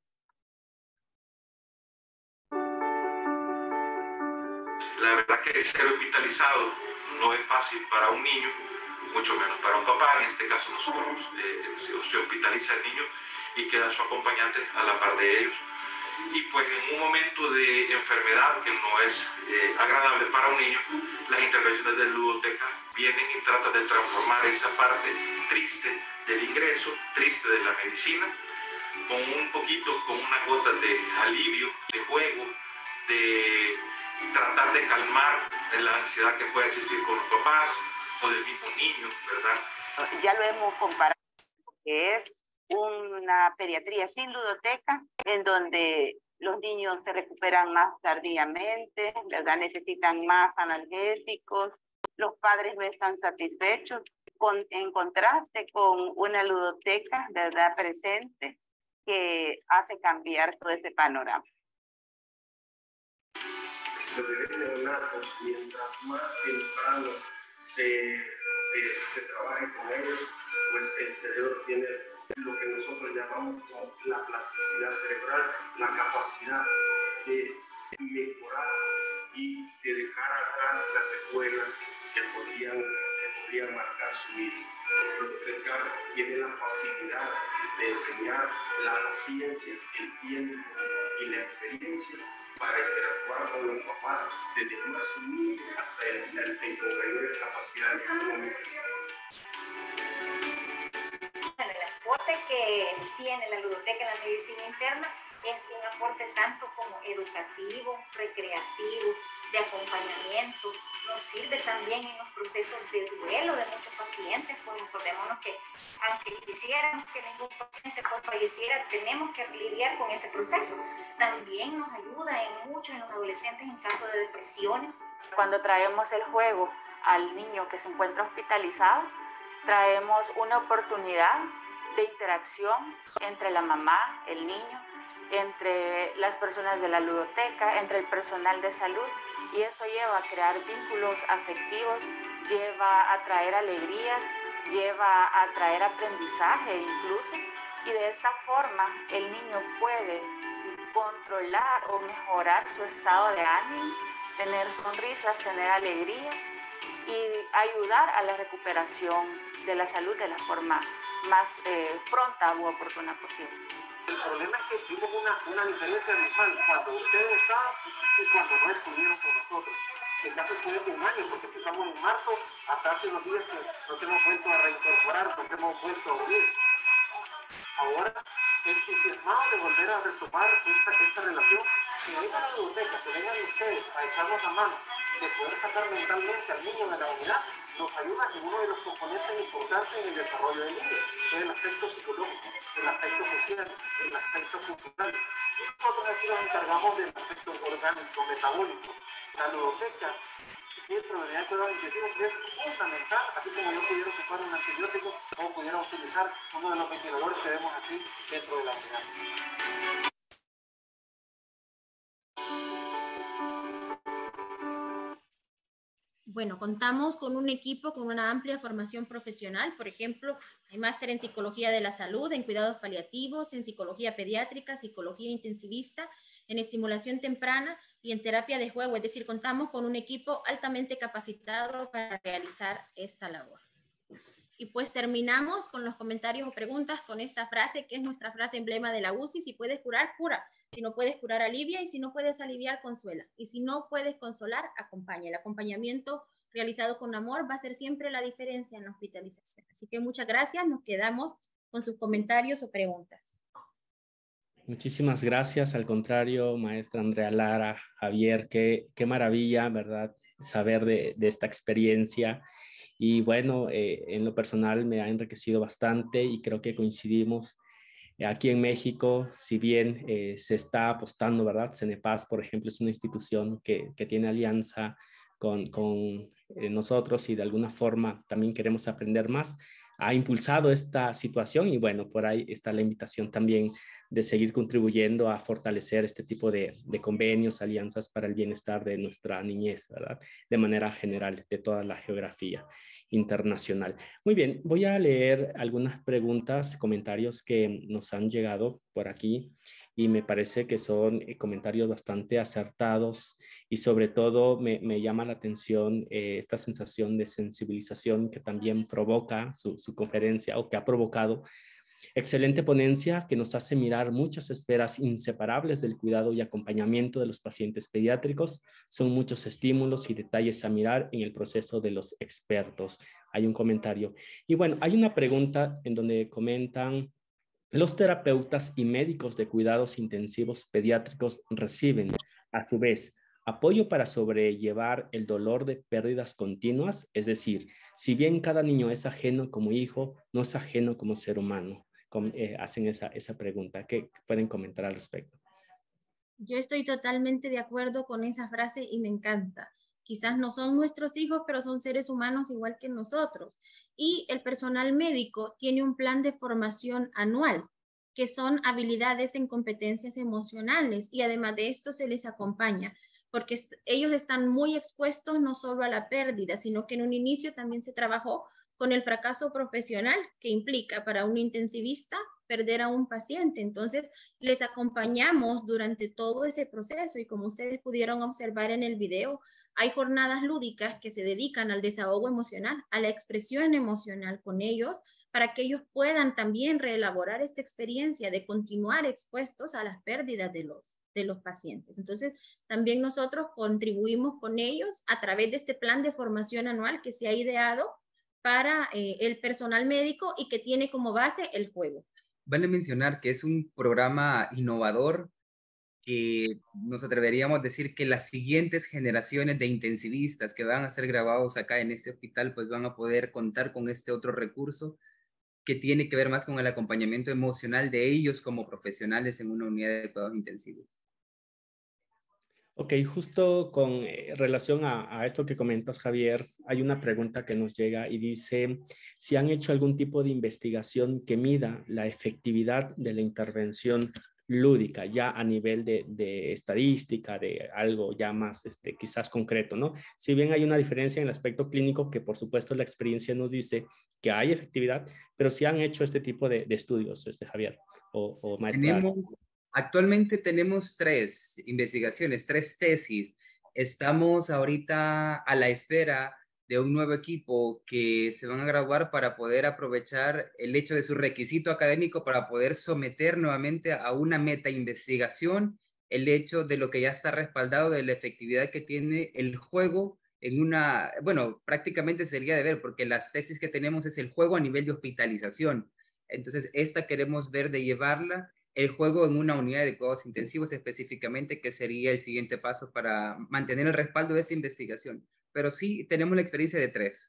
La verdad que ser hospitalizado no es fácil para un niño, mucho menos para un papá. En este caso nosotros eh, se hospitaliza el niño y queda su acompañante a la par de ellos. Y pues en un momento de enfermedad que no es eh, agradable para un niño, las intervenciones de ludoteca vienen y tratan de transformar esa parte triste del ingreso, triste de la medicina, con un poquito, con una gota de alivio, de juego, de tratar de calmar la ansiedad que puede existir con los papás o del mismo niño, ¿verdad? Ya lo hemos comparado, que es una pediatría sin ludoteca, en donde los niños se recuperan más tardíamente, ¿verdad? Necesitan más analgésicos, los padres no están satisfechos, con, en contraste con una ludoteca, ¿verdad? Presente, que hace cambiar todo ese panorama. los bebés neonatos, mientras más temprano se, se, se trabaje con ellos, pues el cerebro tiene lo que nosotros llamamos como la plasticidad cerebral, la capacidad de mejorar y de dejar atrás las secuelas que podrían, que podrían marcar su vida. El carro tiene la facilidad de enseñar la paciencia, el tiempo y la experiencia para interactuar con los papás desde una niño hasta el, el, el con mayores capacidades económicas. Bueno, el aporte que tiene la ludoteca en la medicina interna es un aporte tanto como educativo, recreativo, de acompañamiento. Nos sirve también en los procesos de duelo de muchos pacientes, pues recordémonos que aunque quisiéramos que ningún paciente pues falleciera, tenemos que lidiar con ese proceso. También nos ayuda en mucho en los adolescentes en caso de depresiones. Cuando traemos el juego al niño que se encuentra hospitalizado, traemos una oportunidad de interacción entre la mamá, el niño, entre las personas de la ludoteca, entre el personal de salud, y eso lleva a crear vínculos afectivos, lleva a traer alegrías, lleva a traer aprendizaje incluso, y de esta forma el niño puede controlar o mejorar su estado de ánimo, tener sonrisas, tener alegrías y ayudar a la recuperación de la salud de la forma más eh, pronta u oportuna posible. El problema es que vimos una, una diferencia visual cuando ustedes estaban y cuando no estuvieron con nosotros. El caso fue de un año, porque empezamos en marzo, hasta hace unos días que nos hemos vuelto a reincorporar, nos hemos vuelto a unir. Ahora, entusiasmados de volver a retomar esta, esta relación, que vengan a la biblioteca, que vengan ustedes a echarnos la mano, de poder sacar mentalmente al niño de la unidad, nos ayuda en uno de los componentes importantes en el desarrollo del niño, que es el aspecto psicológico, el aspecto social, el aspecto cultural. Y nosotros aquí nos encargamos del aspecto orgánico, metabólico. La ludoteca tiene probabilidad de cuidados intensivos, que es fundamental, así como yo pudiera ocupar un antibiótico o pudiera utilizar uno de los ventiladores que vemos aquí dentro de la unidad. Bueno, contamos con un equipo con una amplia formación profesional. Por ejemplo, hay máster en psicología de la salud, en cuidados paliativos, en psicología pediátrica, psicología intensivista, en estimulación temprana y en terapia de juego. Es decir, contamos con un equipo altamente capacitado para realizar esta labor. Y pues terminamos con los comentarios o preguntas con esta frase, que es nuestra frase emblema de la U C I: si puedes curar, cura. Si no puedes curar, alivia. Y si no puedes aliviar, consuela. Y si no puedes consolar, acompaña. El acompañamiento realizado con amor va a ser siempre la diferencia en la hospitalización. Así que muchas gracias. Nos quedamos con sus comentarios o preguntas. Muchísimas gracias. Al contrario, maestra Andrea Lara, Javier, qué, qué maravilla, ¿verdad? Saber de, de esta experiencia. Y bueno, eh, en lo personal me ha enriquecido bastante y creo que coincidimos. Aquí en México, si bien eh, se está apostando, ¿verdad? CENEPAS, por ejemplo, es una institución que, que tiene alianza con, con eh, nosotros y de alguna forma también queremos aprender más. Ha impulsado esta situación y bueno, por ahí está la invitación también de seguir contribuyendo a fortalecer este tipo de, de convenios, alianzas para el bienestar de nuestra niñez, ¿verdad? De manera general, de toda la geografía internacional. Muy bien, voy a leer algunas preguntas, comentarios que nos han llegado por aquí y me parece que son comentarios bastante acertados y sobre todo me, me llama la atención eh, esta sensación de sensibilización que también provoca su, su conferencia o que ha provocado. Excelente ponencia que nos hace mirar muchas esferas inseparables del cuidado y acompañamiento de los pacientes pediátricos. Son muchos estímulos y detalles a mirar en el proceso de los expertos. Hay un comentario. Y bueno, hay una pregunta en donde comentan: los terapeutas y médicos de cuidados intensivos pediátricos reciben, a su vez, apoyo para sobrellevar el dolor de pérdidas continuas. Es decir, si bien cada niño es ajeno como hijo, no es ajeno como ser humano. Com eh, hacen esa, esa pregunta. ¿Qué pueden comentar al respecto? Yo estoy totalmente de acuerdo con esa frase y me encanta. Quizás no son nuestros hijos, pero son seres humanos igual que nosotros. Y el personal médico tiene un plan de formación anual, que son habilidades en competencias emocionales, y además de esto se les acompaña porque ellos están muy expuestos no solo a la pérdida, sino que en un inicio también se trabajó con el fracaso profesional que implica para un intensivista perder a un paciente. Entonces, les acompañamos durante todo ese proceso y como ustedes pudieron observar en el video, hay jornadas lúdicas que se dedican al desahogo emocional, a la expresión emocional con ellos, para que ellos puedan también reelaborar esta experiencia de continuar expuestos a las pérdidas de los, de los pacientes. Entonces, también nosotros contribuimos con ellos a través de este plan de formación anual que se ha ideado para eh, el personal médico y que tiene como base el juego. Vale mencionar que es un programa innovador que nos atreveríamos a decir que las siguientes generaciones de intensivistas que van a ser grabados acá en este hospital pues van a poder contar con este otro recurso que tiene que ver más con el acompañamiento emocional de ellos como profesionales en una unidad de cuidados intensivos. Ok, justo con eh, relación a, a esto que comentas, Javier, hay una pregunta que nos llega y dice si han hecho algún tipo de investigación que mida la efectividad de la intervención lúdica, ya a nivel de, de estadística, de algo ya más este, quizás concreto, ¿no? Si bien hay una diferencia en el aspecto clínico, que por supuesto la experiencia nos dice que hay efectividad, pero si han hecho este tipo de, de estudios, este, Javier, o, o maestra. Tenemos, actualmente tenemos tres investigaciones, tres tesis. Estamos ahorita a la espera de un nuevo equipo que se van a graduar para poder aprovechar el hecho de su requisito académico para poder someter nuevamente a una meta investigación el hecho de lo que ya está respaldado de la efectividad que tiene el juego en una, bueno, prácticamente sería de ver porque las tesis que tenemos es el juego a nivel de hospitalización. Entonces, esta queremos ver de llevarla el juego en una unidad de cuidados intensivos específicamente, que sería el siguiente paso para mantener el respaldo de esta investigación. Pero sí tenemos la experiencia de tres.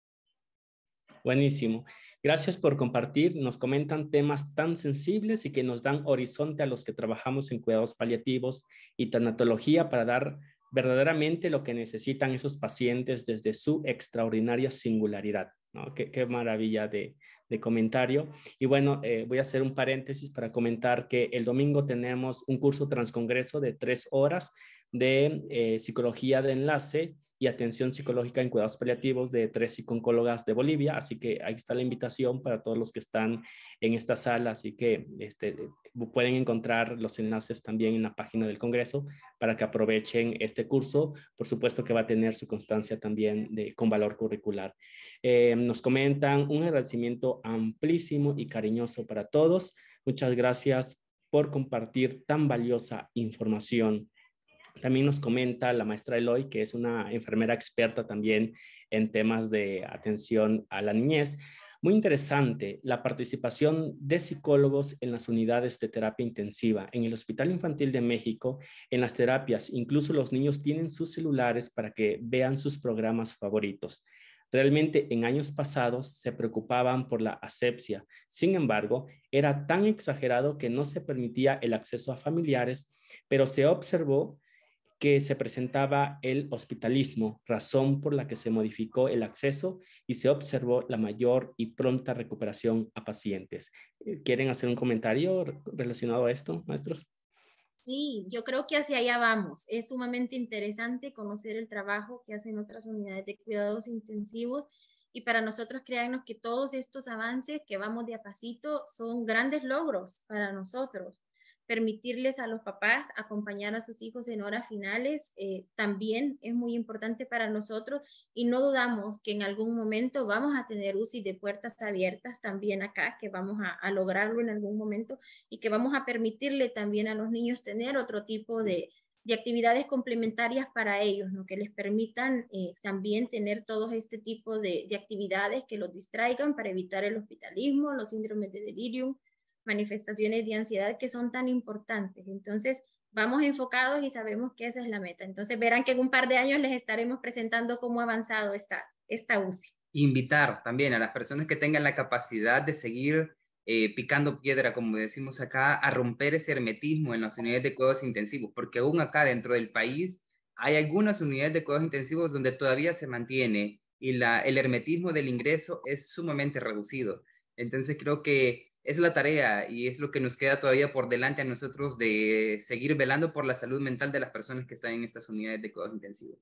Buenísimo. Gracias por compartir. Nos comentan temas tan sensibles y que nos dan horizonte a los que trabajamos en cuidados paliativos y tanatología para dar verdaderamente lo que necesitan esos pacientes desde su extraordinaria singularidad, ¿no? Qué, qué maravilla de, de comentario. Y bueno, eh, voy a hacer un paréntesis para comentar que el domingo tenemos un curso transcongreso de tres horas de eh, psicología de enlace y atención psicológica en cuidados paliativos de tres psicólogas de Bolivia, así que ahí está la invitación para todos los que están en esta sala, así que este, pueden encontrar los enlaces también en la página del Congreso para que aprovechen este curso, por supuesto que va a tener su constancia también de, con valor curricular. Eh, nos comentan un agradecimiento amplísimo y cariñoso para todos, muchas gracias por compartir tan valiosa información. También nos comenta la maestra Eloy, que es una enfermera experta también en temas de atención a la niñez. Muy interesante la participación de psicólogos en las unidades de terapia intensiva. En el Hospital Infantil de México, en las terapias, incluso los niños tienen sus celulares para que vean sus programas favoritos. Realmente en años pasados se preocupaban por la asepsia. Sin embargo, era tan exagerado que no se permitía el acceso a familiares, pero se observó que se presentaba el hospitalismo, razón por la que se modificó el acceso y se observó la mayor y pronta recuperación a pacientes. ¿Quieren hacer un comentario relacionado a esto, maestros? Sí, yo creo que hacia allá vamos. Es sumamente interesante conocer el trabajo que hacen otras unidades de cuidados intensivos y para nosotros créanos que todos estos avances que vamos de a pasito son grandes logros para nosotros. Permitirles a los papás acompañar a sus hijos en horas finales eh, también es muy importante para nosotros y no dudamos que en algún momento vamos a tener U C I de puertas abiertas también acá, que vamos a, a lograrlo en algún momento y que vamos a permitirle también a los niños tener otro tipo de, de actividades complementarias para ellos, ¿no? Que les permitan eh, también tener todo este tipo de, de actividades que los distraigan para evitar el hospitalismo, los síndromes de delirium, manifestaciones de ansiedad que son tan importantes. Entonces, vamos enfocados y sabemos que esa es la meta. Entonces, verán que en un par de años les estaremos presentando cómo ha avanzado esta, esta U C I. Invitar también a las personas que tengan la capacidad de seguir eh, picando piedra, como decimos acá, a romper ese hermetismo en las unidades de cuidados intensivos, porque aún acá dentro del país hay algunas unidades de cuidados intensivos donde todavía se mantiene y la, el hermetismo del ingreso es sumamente reducido. Entonces, creo que es la tarea y es lo que nos queda todavía por delante a nosotros de seguir velando por la salud mental de las personas que están en estas unidades de cuidados intensivos.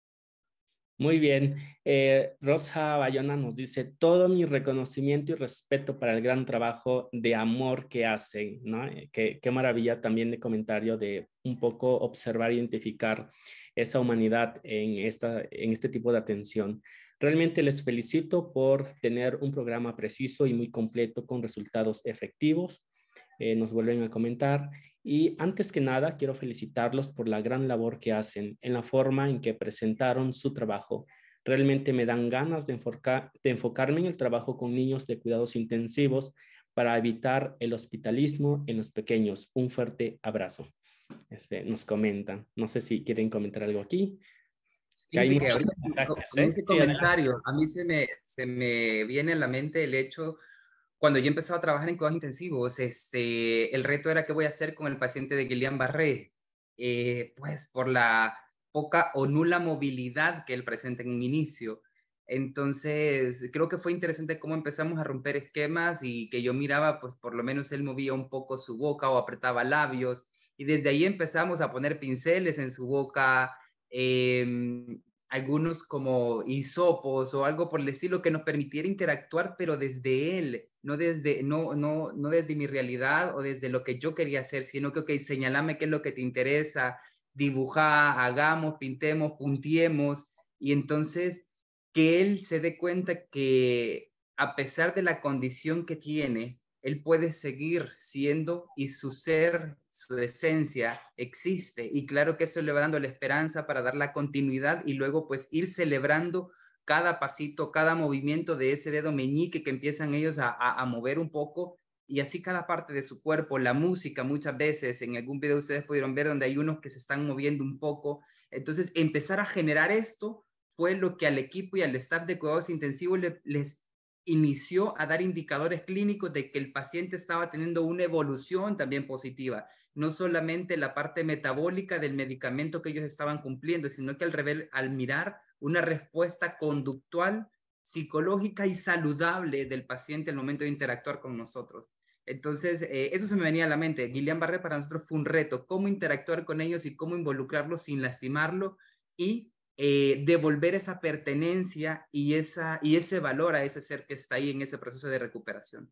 Muy bien. Eh, Rosa Bayona nos dice, todo mi reconocimiento y respeto para el gran trabajo de amor que hacen, ¿no? Eh, qué, qué maravilla también de comentario de un poco observar e identificar esa humanidad en, esta, en este tipo de atención. Realmente les felicito por tener un programa preciso y muy completo con resultados efectivos. Eh, nos vuelven a comentar. Y antes que nada, quiero felicitarlos por la gran labor que hacen en la forma en que presentaron su trabajo. Realmente me dan ganas de, enfocar, de enfocarme en el trabajo con niños de cuidados intensivos para evitar el hospitalismo en los pequeños. Un fuerte abrazo. Este, nos comentan. No sé si quieren comentar algo aquí. Que hay que ahorita, mensajes, con ¿eh? ese comentario, sí, a mí se me, se me viene a la mente el hecho, cuando yo empezaba a trabajar en cuidados intensivos, este, el reto era qué voy a hacer con el paciente de Guillain-Barré, eh, pues por la poca o nula movilidad que él presenta en un inicio. Entonces, creo que fue interesante cómo empezamos a romper esquemas y que yo miraba, pues por lo menos él movía un poco su boca o apretaba labios, y desde ahí empezamos a poner pinceles en su boca, eh, algunos como hisopos o algo por el estilo que nos permitiera interactuar, pero desde él, no desde, no, no, no desde mi realidad o desde lo que yo quería hacer, sino que, ok, señalame qué es lo que te interesa, dibujar, hagamos, pintemos, puntiemos, y entonces que él se dé cuenta que a pesar de la condición que tiene, él puede seguir siendo y su ser, su esencia existe, y claro que eso le va dando la esperanza para dar la continuidad y luego pues ir celebrando cada pasito, cada movimiento de ese dedo meñique que empiezan ellos a, a, a mover un poco, y así cada parte de su cuerpo, la música muchas veces, en algún video ustedes pudieron ver donde hay unos que se están moviendo un poco, entonces empezar a generar esto fue lo que al equipo y al staff de cuidados intensivos le, les inició a dar indicadores clínicos de que el paciente estaba teniendo una evolución también positiva, no solamente la parte metabólica del medicamento que ellos estaban cumpliendo, sino que al, revés, al mirar una respuesta conductual, psicológica y saludable del paciente al momento de interactuar con nosotros. Entonces, eh, eso se me venía a la mente. Guillain-Barré para nosotros fue un reto, cómo interactuar con ellos y cómo involucrarlos sin lastimarlo y Eh, devolver esa pertenencia y, esa, y ese valor a ese ser que está ahí en ese proceso de recuperación.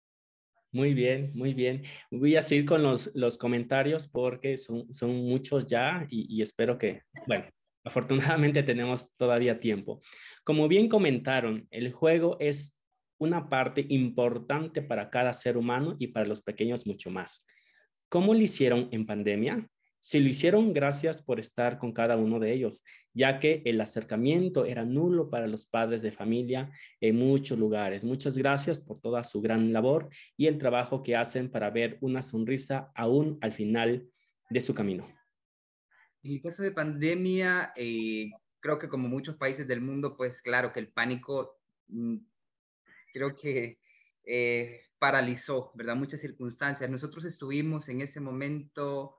Muy bien, muy bien. Voy a seguir con los, los comentarios porque son, son muchos ya y, y espero que, bueno, afortunadamente tenemos todavía tiempo. Como bien comentaron, el juego es una parte importante para cada ser humano y para los pequeños mucho más. ¿Cómo lo hicieron en pandemia? Si lo hicieron, gracias por estar con cada uno de ellos, ya que el acercamiento era nulo para los padres de familia en muchos lugares. Muchas gracias por toda su gran labor y el trabajo que hacen para ver una sonrisa aún al final de su camino. En el caso de pandemia, eh, creo que como muchos países del mundo, pues claro que el pánico mm, creo que eh, paralizó, ¿verdad? Muchas circunstancias. Nosotros estuvimos en ese momento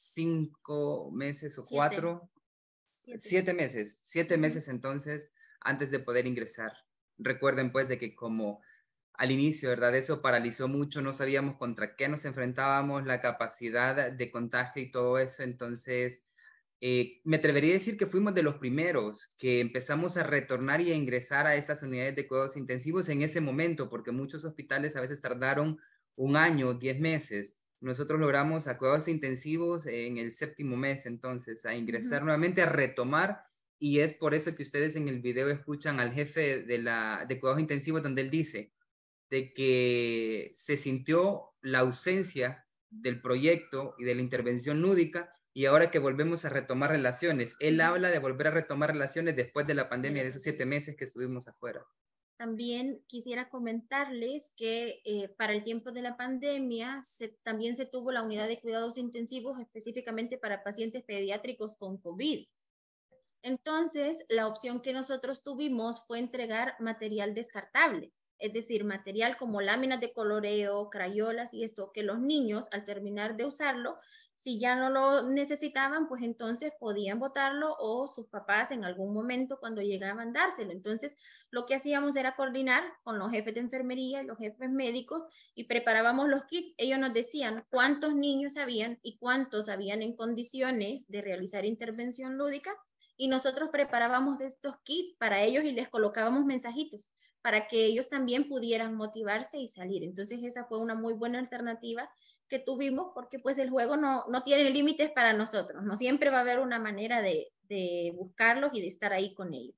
cinco meses o siete. cuatro, siete, siete meses, siete uh-huh. meses entonces antes de poder ingresar. Recuerden pues de que como al inicio, ¿verdad? Eso paralizó mucho, no sabíamos contra qué nos enfrentábamos, la capacidad de contagio y todo eso, entonces eh, me atrevería a decir que fuimos de los primeros que empezamos a retornar y a ingresar a estas unidades de cuidados intensivos en ese momento, porque muchos hospitales a veces tardaron un año, diez meses. Nosotros logramos a cuidados intensivos en el séptimo mes, entonces, a ingresar uh-huh. nuevamente, a retomar, y es por eso que ustedes en el video escuchan al jefe de, la, de cuidados intensivos donde él dice de que se sintió la ausencia del proyecto y de la intervención lúdica, y ahora que volvemos a retomar relaciones. Él habla de volver a retomar relaciones después de la pandemia, de esos siete meses que estuvimos afuera. También quisiera comentarles que eh, para el tiempo de la pandemia se, también se tuvo la unidad de cuidados intensivos específicamente para pacientes pediátricos con COVID. Entonces, la opción que nosotros tuvimos fue entregar material descartable, es decir, material como láminas de coloreo, crayolas y esto, que los niños al terminar de usarlo Si ya no lo necesitaban, pues entonces podían botarlo o sus papás en algún momento cuando llegaban dárselo. Entonces, lo que hacíamos era coordinar con los jefes de enfermería y los jefes médicos y preparábamos los kits. Ellos nos decían cuántos niños habían y cuántos habían en condiciones de realizar intervención lúdica, y nosotros preparábamos estos kits para ellos y les colocábamos mensajitos para que ellos también pudieran motivarse y salir. Entonces, esa fue una muy buena alternativa que tuvimos, porque pues el juego no, no tiene límites para nosotros, no siempre va a haber una manera de, de buscarlos y de estar ahí con ellos.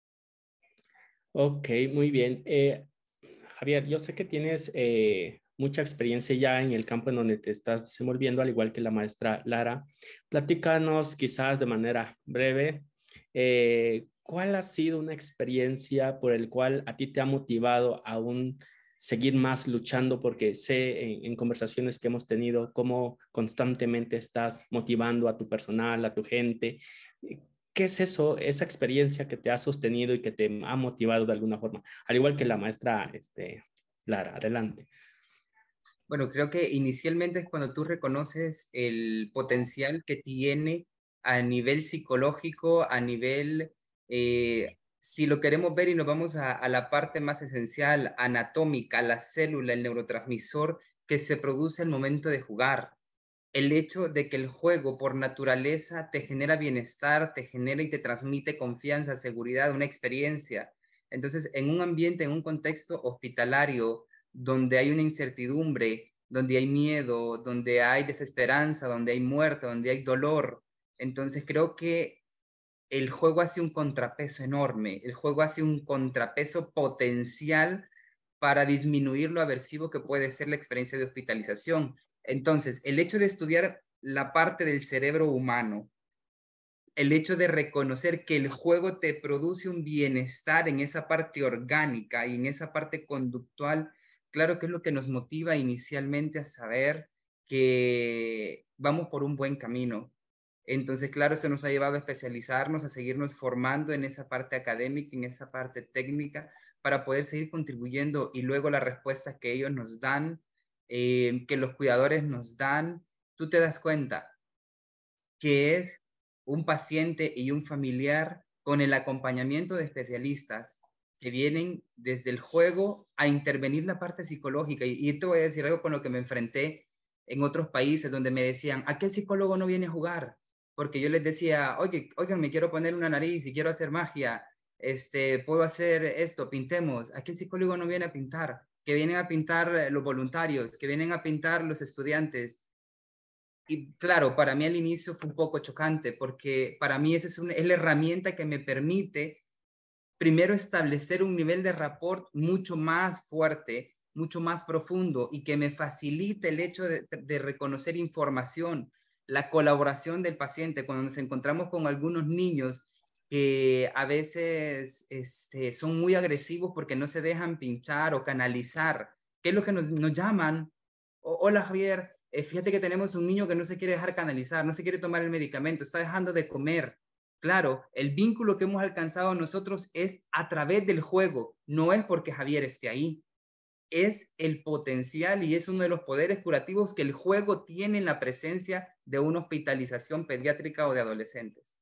Ok, muy bien. Eh, Javier, yo sé que tienes eh, mucha experiencia ya en el campo en donde te estás desenvolviendo, al igual que la maestra Lara. Platícanos quizás de manera breve, eh, ¿cuál ha sido una experiencia por el cual a ti te ha motivado a un seguir más luchando? Porque sé en, en conversaciones que hemos tenido cómo constantemente estás motivando a tu personal, a tu gente. ¿Qué es eso, esa experiencia que te ha sostenido y que te ha motivado de alguna forma? Al igual que la maestra este, Lara, adelante. Bueno, creo que inicialmente es cuando tú reconoces el potencial que tiene a nivel psicológico, a nivel, eh, si lo queremos ver y nos vamos a, a la parte más esencial, anatómica, la célula, el neurotransmisor que se produce al momento de jugar. El hecho de que el juego por naturaleza te genera bienestar, te genera y te transmite confianza, seguridad, una experiencia. Entonces, en un ambiente, en un contexto hospitalario, donde hay una incertidumbre, donde hay miedo, donde hay desesperanza, donde hay muerte, donde hay dolor, entonces creo que el juego hace un contrapeso enorme, el juego hace un contrapeso potencial para disminuir lo aversivo que puede ser la experiencia de hospitalización. Entonces, el hecho de estudiar la parte del cerebro humano, el hecho de reconocer que el juego te produce un bienestar en esa parte orgánica y en esa parte conductual, claro que es lo que nos motiva inicialmente a saber que vamos por un buen camino. Entonces, claro, eso nos ha llevado a especializarnos, a seguirnos formando en esa parte académica, en esa parte técnica, para poder seguir contribuyendo, y luego las respuestas que ellos nos dan, eh, que los cuidadores nos dan, tú te das cuenta que es un paciente y un familiar con el acompañamiento de especialistas que vienen desde el juego a intervenir la parte psicológica. Y, y te voy a decir algo con lo que me enfrenté en otros países, donde me decían, aquel psicólogo no viene a jugar, porque yo les decía, oye, oigan, me quiero poner una nariz y quiero hacer magia, este, puedo hacer esto, pintemos. Aquel psicólogo no viene a pintar, que vienen a pintar los voluntarios, que vienen a pintar los estudiantes. Y claro, para mí al inicio fue un poco chocante, porque para mí esa es, una, es la herramienta que me permite primero establecer un nivel de rapport mucho más fuerte, mucho más profundo, y que me facilite el hecho de, de reconocer información, la colaboración del paciente. Cuando nos encontramos con algunos niños que a veces este, son muy agresivos porque no se dejan pinchar o canalizar, ¿qué es lo que nos, nos llaman? O, hola Javier, eh, fíjate que tenemos un niño que no se quiere dejar canalizar, no se quiere tomar el medicamento, está dejando de comer. Claro, el vínculo que hemos alcanzado nosotros es a través del juego, no es porque Javier esté ahí. Es el potencial y es uno de los poderes curativos que el juego tiene en la presencia de una hospitalización pediátrica o de adolescentes.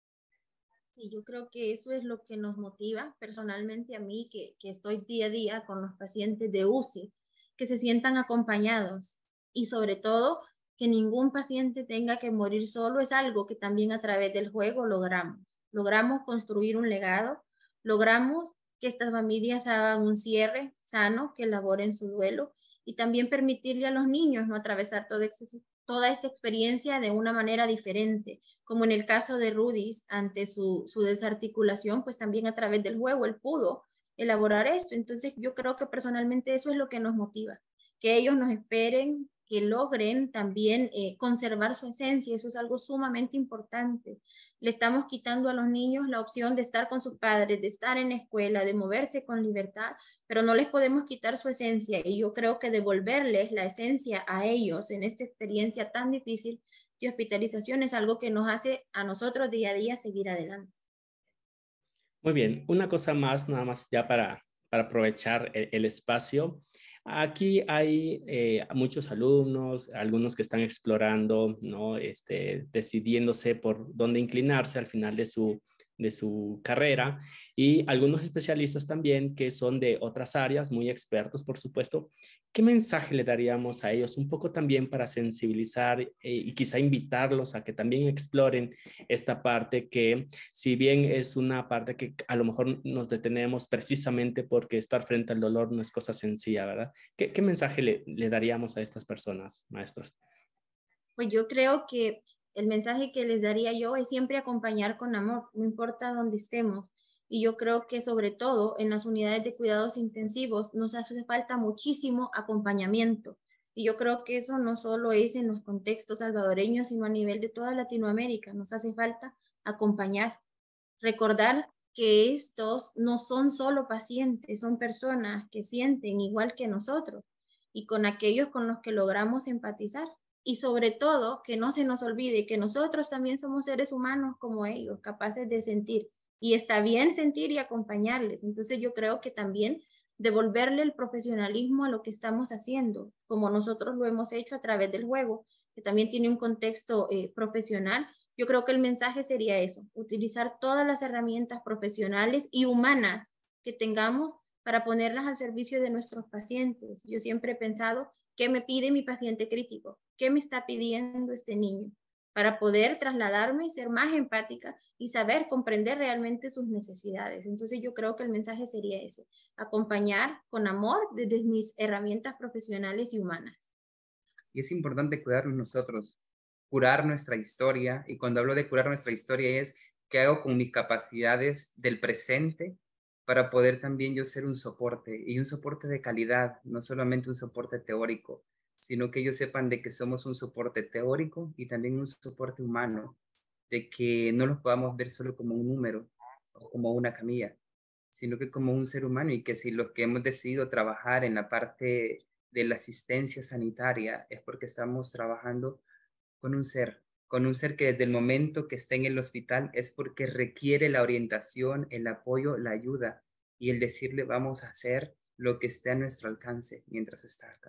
Sí, yo creo que eso es lo que nos motiva personalmente a mí, que, que estoy día a día con los pacientes de U C I, que se sientan acompañados y sobre todo que ningún paciente tenga que morir solo. Es algo que también a través del juego logramos. Logramos construir un legado, logramos que estas familias hagan un cierre sano, que elaboren su duelo, y también permitirle a los niños no atravesar todo este, toda esta experiencia de una manera diferente, como en el caso de Rudis, ante su, su desarticulación, pues también a través del juego él pudo elaborar esto. Entonces yo creo que personalmente eso es lo que nos motiva, que ellos nos esperen, que logren también eh, conservar su esencia. Eso es algo sumamente importante. Le estamos quitando a los niños la opción de estar con sus padres, de estar en la escuela, de moverse con libertad, pero no les podemos quitar su esencia, y yo creo que devolverles la esencia a ellos en esta experiencia tan difícil de hospitalización es algo que nos hace a nosotros día a día seguir adelante. Muy bien, una cosa más, nada más ya para, para aprovechar el, el espacio. Aquí hay eh, muchos alumnos, algunos que están explorando, ¿no? Este, decidiéndose por dónde inclinarse al final de su, de su carrera, y algunos especialistas también que son de otras áreas, muy expertos, por supuesto. ¿Qué mensaje le daríamos a ellos? Un poco también para sensibilizar eh, y quizá invitarlos a que también exploren esta parte que, si bien es una parte que a lo mejor nos detenemos precisamente porque estar frente al dolor no es cosa sencilla, ¿verdad? ¿Qué, qué mensaje le, le daríamos a estas personas, maestros? Pues yo creo que el mensaje que les daría yo es siempre acompañar con amor, no importa dónde estemos. Y yo creo que sobre todo en las unidades de cuidados intensivos nos hace falta muchísimo acompañamiento. Y yo creo que eso no solo es en los contextos salvadoreños, sino a nivel de toda Latinoamérica. Nos hace falta acompañar, recordar que estos no son solo pacientes, son personas que sienten igual que nosotros y con aquellos con los que logramos empatizar. Y sobre todo, que no se nos olvide que nosotros también somos seres humanos como ellos, capaces de sentir. Y está bien sentir y acompañarles. Entonces yo creo que también devolverle el profesionalismo a lo que estamos haciendo, como nosotros lo hemos hecho a través del juego, que también tiene un contexto eh, profesional. Yo creo que el mensaje sería eso, utilizar todas las herramientas profesionales y humanas que tengamos para ponerlas al servicio de nuestros pacientes. Yo siempre he pensado, ¿qué me pide mi paciente crítico? ¿Qué me está pidiendo este niño? Para poder trasladarme y ser más empática y saber comprender realmente sus necesidades. Entonces yo creo que el mensaje sería ese, acompañar con amor desde mis herramientas profesionales y humanas. Y es importante cuidarnos nosotros, curar nuestra historia, y cuando hablo de curar nuestra historia es qué hago con mis capacidades del presente para poder también yo ser un soporte, y un soporte de calidad, no solamente un soporte teórico, sino que ellos sepan de que somos un soporte teórico y también un soporte humano, de que no los podamos ver solo como un número o como una camilla, sino que como un ser humano, y que si los que hemos decidido trabajar en la parte de la asistencia sanitaria es porque estamos trabajando con un ser, con un ser que desde el momento que está en el hospital es porque requiere la orientación, el apoyo, la ayuda, y el decirle vamos a hacer lo que esté a nuestro alcance mientras está acá.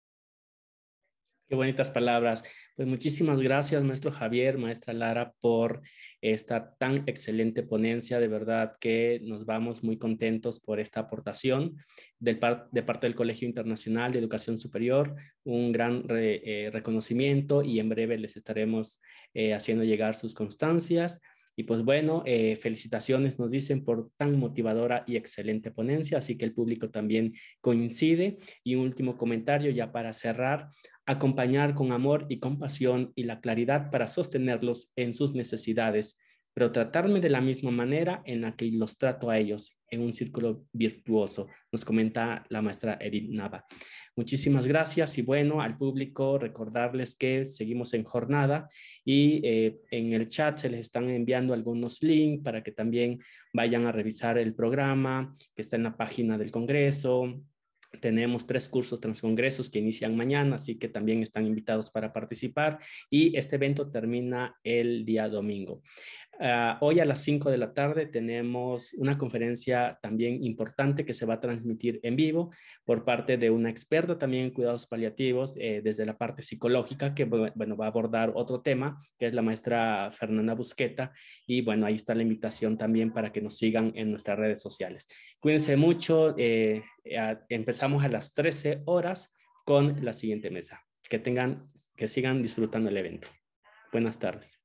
Qué bonitas palabras. Pues muchísimas gracias, maestro Javier, maestra Lara, por esta tan excelente ponencia. De verdad que nos vamos muy contentos por esta aportación del par de parte del Colegio Internacional de Educación Superior. Un gran re eh, reconocimiento, y en breve les estaremos eh, haciendo llegar sus constancias. Y pues bueno, eh, felicitaciones nos dicen por tan motivadora y excelente ponencia, así que el público también coincide. Y un último comentario ya para cerrar: acompañar con amor y compasión y la claridad para sostenerlos en sus necesidades, pero tratarme de la misma manera en la que los trato a ellos, en un círculo virtuoso, nos comenta la maestra Edith Nava. Muchísimas gracias, y bueno, al público recordarles que seguimos en jornada, y eh, en el chat se les están enviando algunos links para que también vayan a revisar el programa que está en la página del Congreso. Tenemos tres cursos transcongresos que inician mañana, así que también están invitados para participar, y este evento termina el día domingo. Uh, hoy a las cinco de la tarde tenemos una conferencia también importante que se va a transmitir en vivo por parte de una experta también en cuidados paliativos eh, desde la parte psicológica, que bueno, va a abordar otro tema, que es la maestra Fernanda Busqueta, y bueno, ahí está la invitación también para que nos sigan en nuestras redes sociales. Cuídense mucho, eh, eh, empezamos a las trece horas con la siguiente mesa. Que tengan, que sigan disfrutando el evento. Buenas tardes.